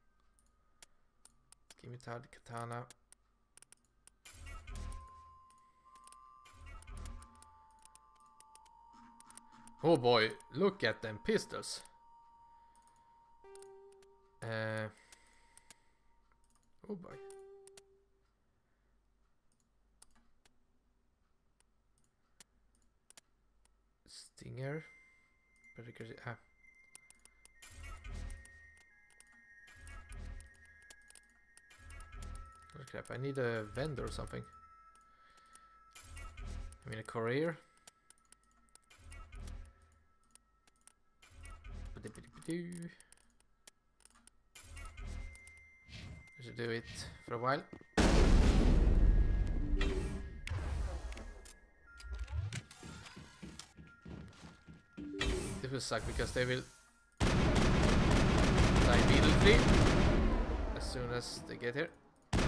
Give me the katana. Oh boy, look at them pistols. Uh, oh boy. Stinger. Ah. Oh crap, I need a vendor or something. I mean a courier. I should do it for a while. This will suck because they will die immediately as soon as they get here.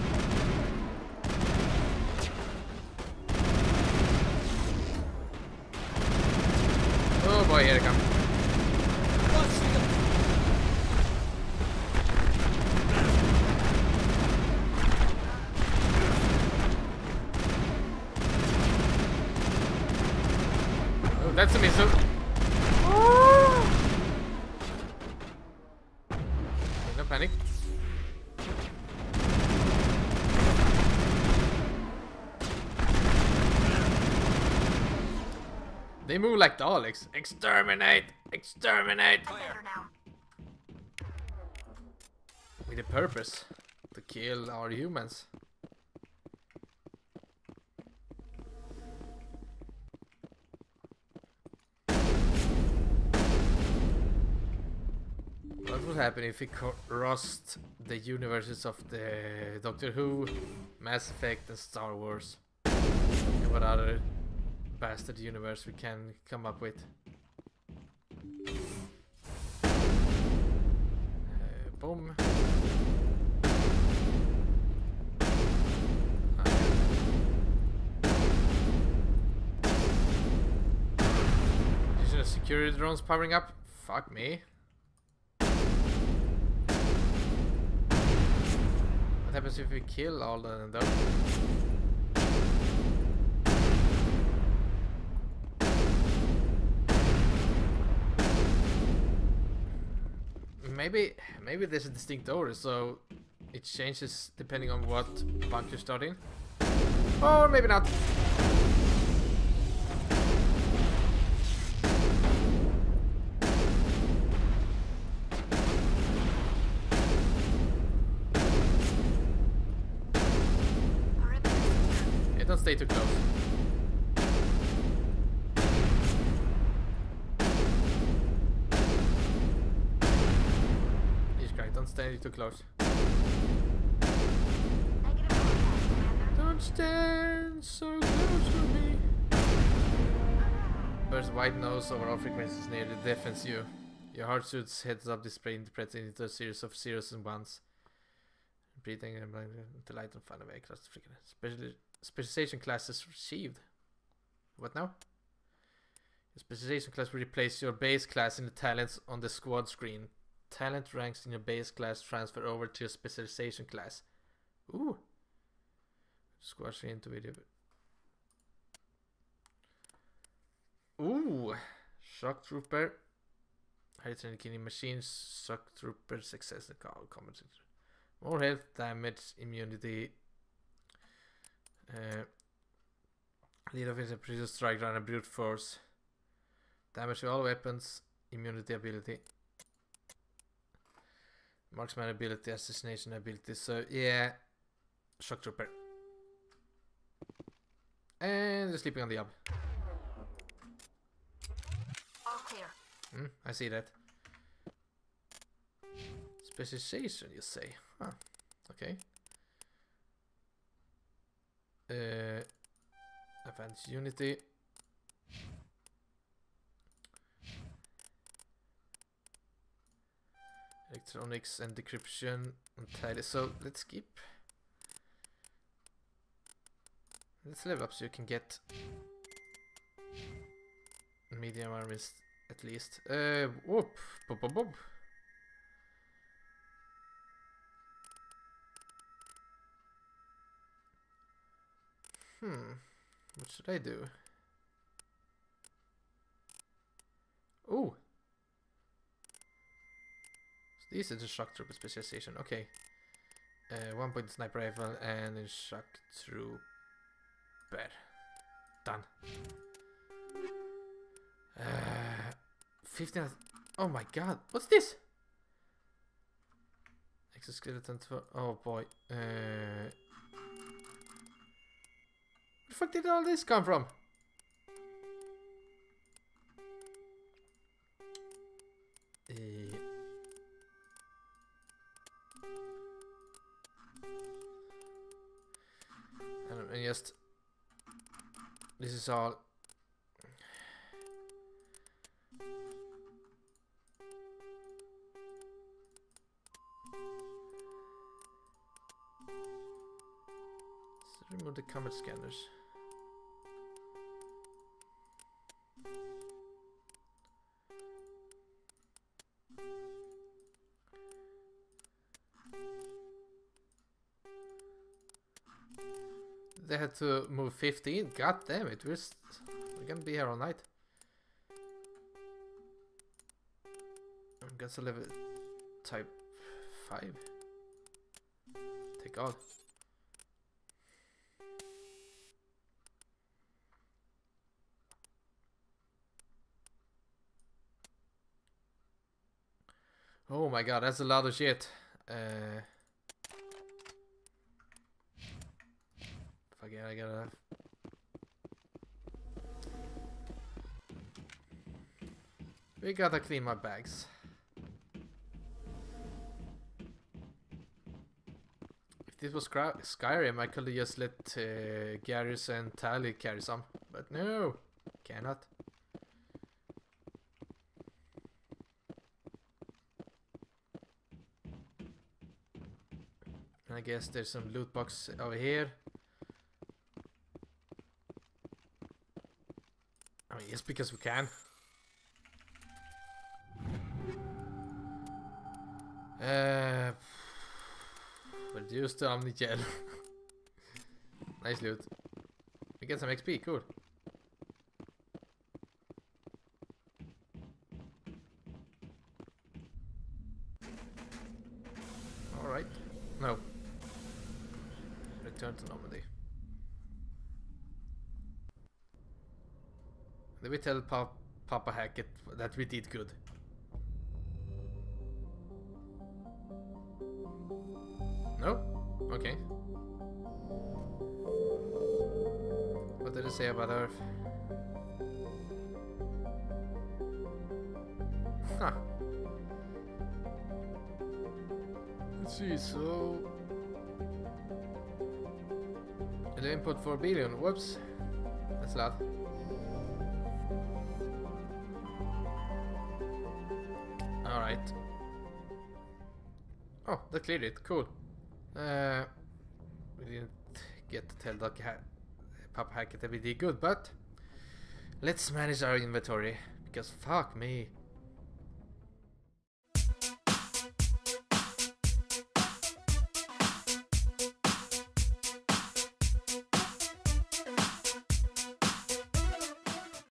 Oh boy, here they come. That's a missile. Oh. No panic. They move like Daleks. Exterminate! Exterminate! With a purpose. To kill our humans. What would happen if we crossed the universes of the Doctor Who, Mass Effect and Star Wars? And what other bastard universe we can come up with. Uh, boom. Additional security drones powering up. Fuck me. What happens if we kill all of them? Maybe, maybe there's a distinct order, so it changes depending on what bunker you're starting. Or maybe not. Hey, don't stay too close. Don't stand too close. Don't stand so close to me. Burst white nose over all frequencies near the defense you. Your heart shoots heads up display interpreted into a series of zeros and ones. Breathing and the light and find a way across the frequency. Special specialization classes received. What now? Your specialization class will replace your base class in the talents on the squad screen. Talent ranks in your base class transfer over to your specialization class. Ooh. Squad screen into video. Ooh. Shock Trooper. High training killing machines. Shock Trooper success in combat. More health, damage, immunity. Uh, lead of is a precision strike round and brute force. Damage to all weapons. Immunity ability. Marksman ability, assassination ability. So yeah, Shock Trooper. And they're sleeping on the up. All clear. Hmm, I see that. Specialization, you say? Huh. Okay. Uh, advanced unity. Electronics and decryption entirely. So let's skip. Let's level up so you can get medium armies at least. Uh, whoop, boop, boop, boop. Hmm, what should I do? Oh. These are the shock trooper specialization. Okay. Uh, one point sniper rifle and then shock trooper. Done. Uh, fifteen. Oh my god. What's this? Exoskeleton. Oh boy. Uh, where the fuck did all this come from? Uh, And just this is all let's remove the combat scanners. They had to move fifteen. God damn it, we're, we're gonna be here all night. I'm gonna level type five. Take all. Oh my god, that's a lot of shit. Uh, Fuck yeah, I gotta. We gotta clean my bags. If this was Skyrim, I could have just let uh, Garrus and Tally carry some. But no, cannot. I guess there's some loot box over here. I mean, just because we can. Uh, reduce the Omni Gel. Nice loot. We get some X P, cool. Alright. No. Return to Normandy. Did we tell Pop Papa Hackett that we did good? No? Okay. What did it say about Earth? Huh. Let's see, so... eleven point four billion, whoops. That's a lot. Alright. Oh, that cleared it, cool. Uh, we didn't get to tell Doc ha Papa Hackett that we did good, but let's manage our inventory, because fuck me.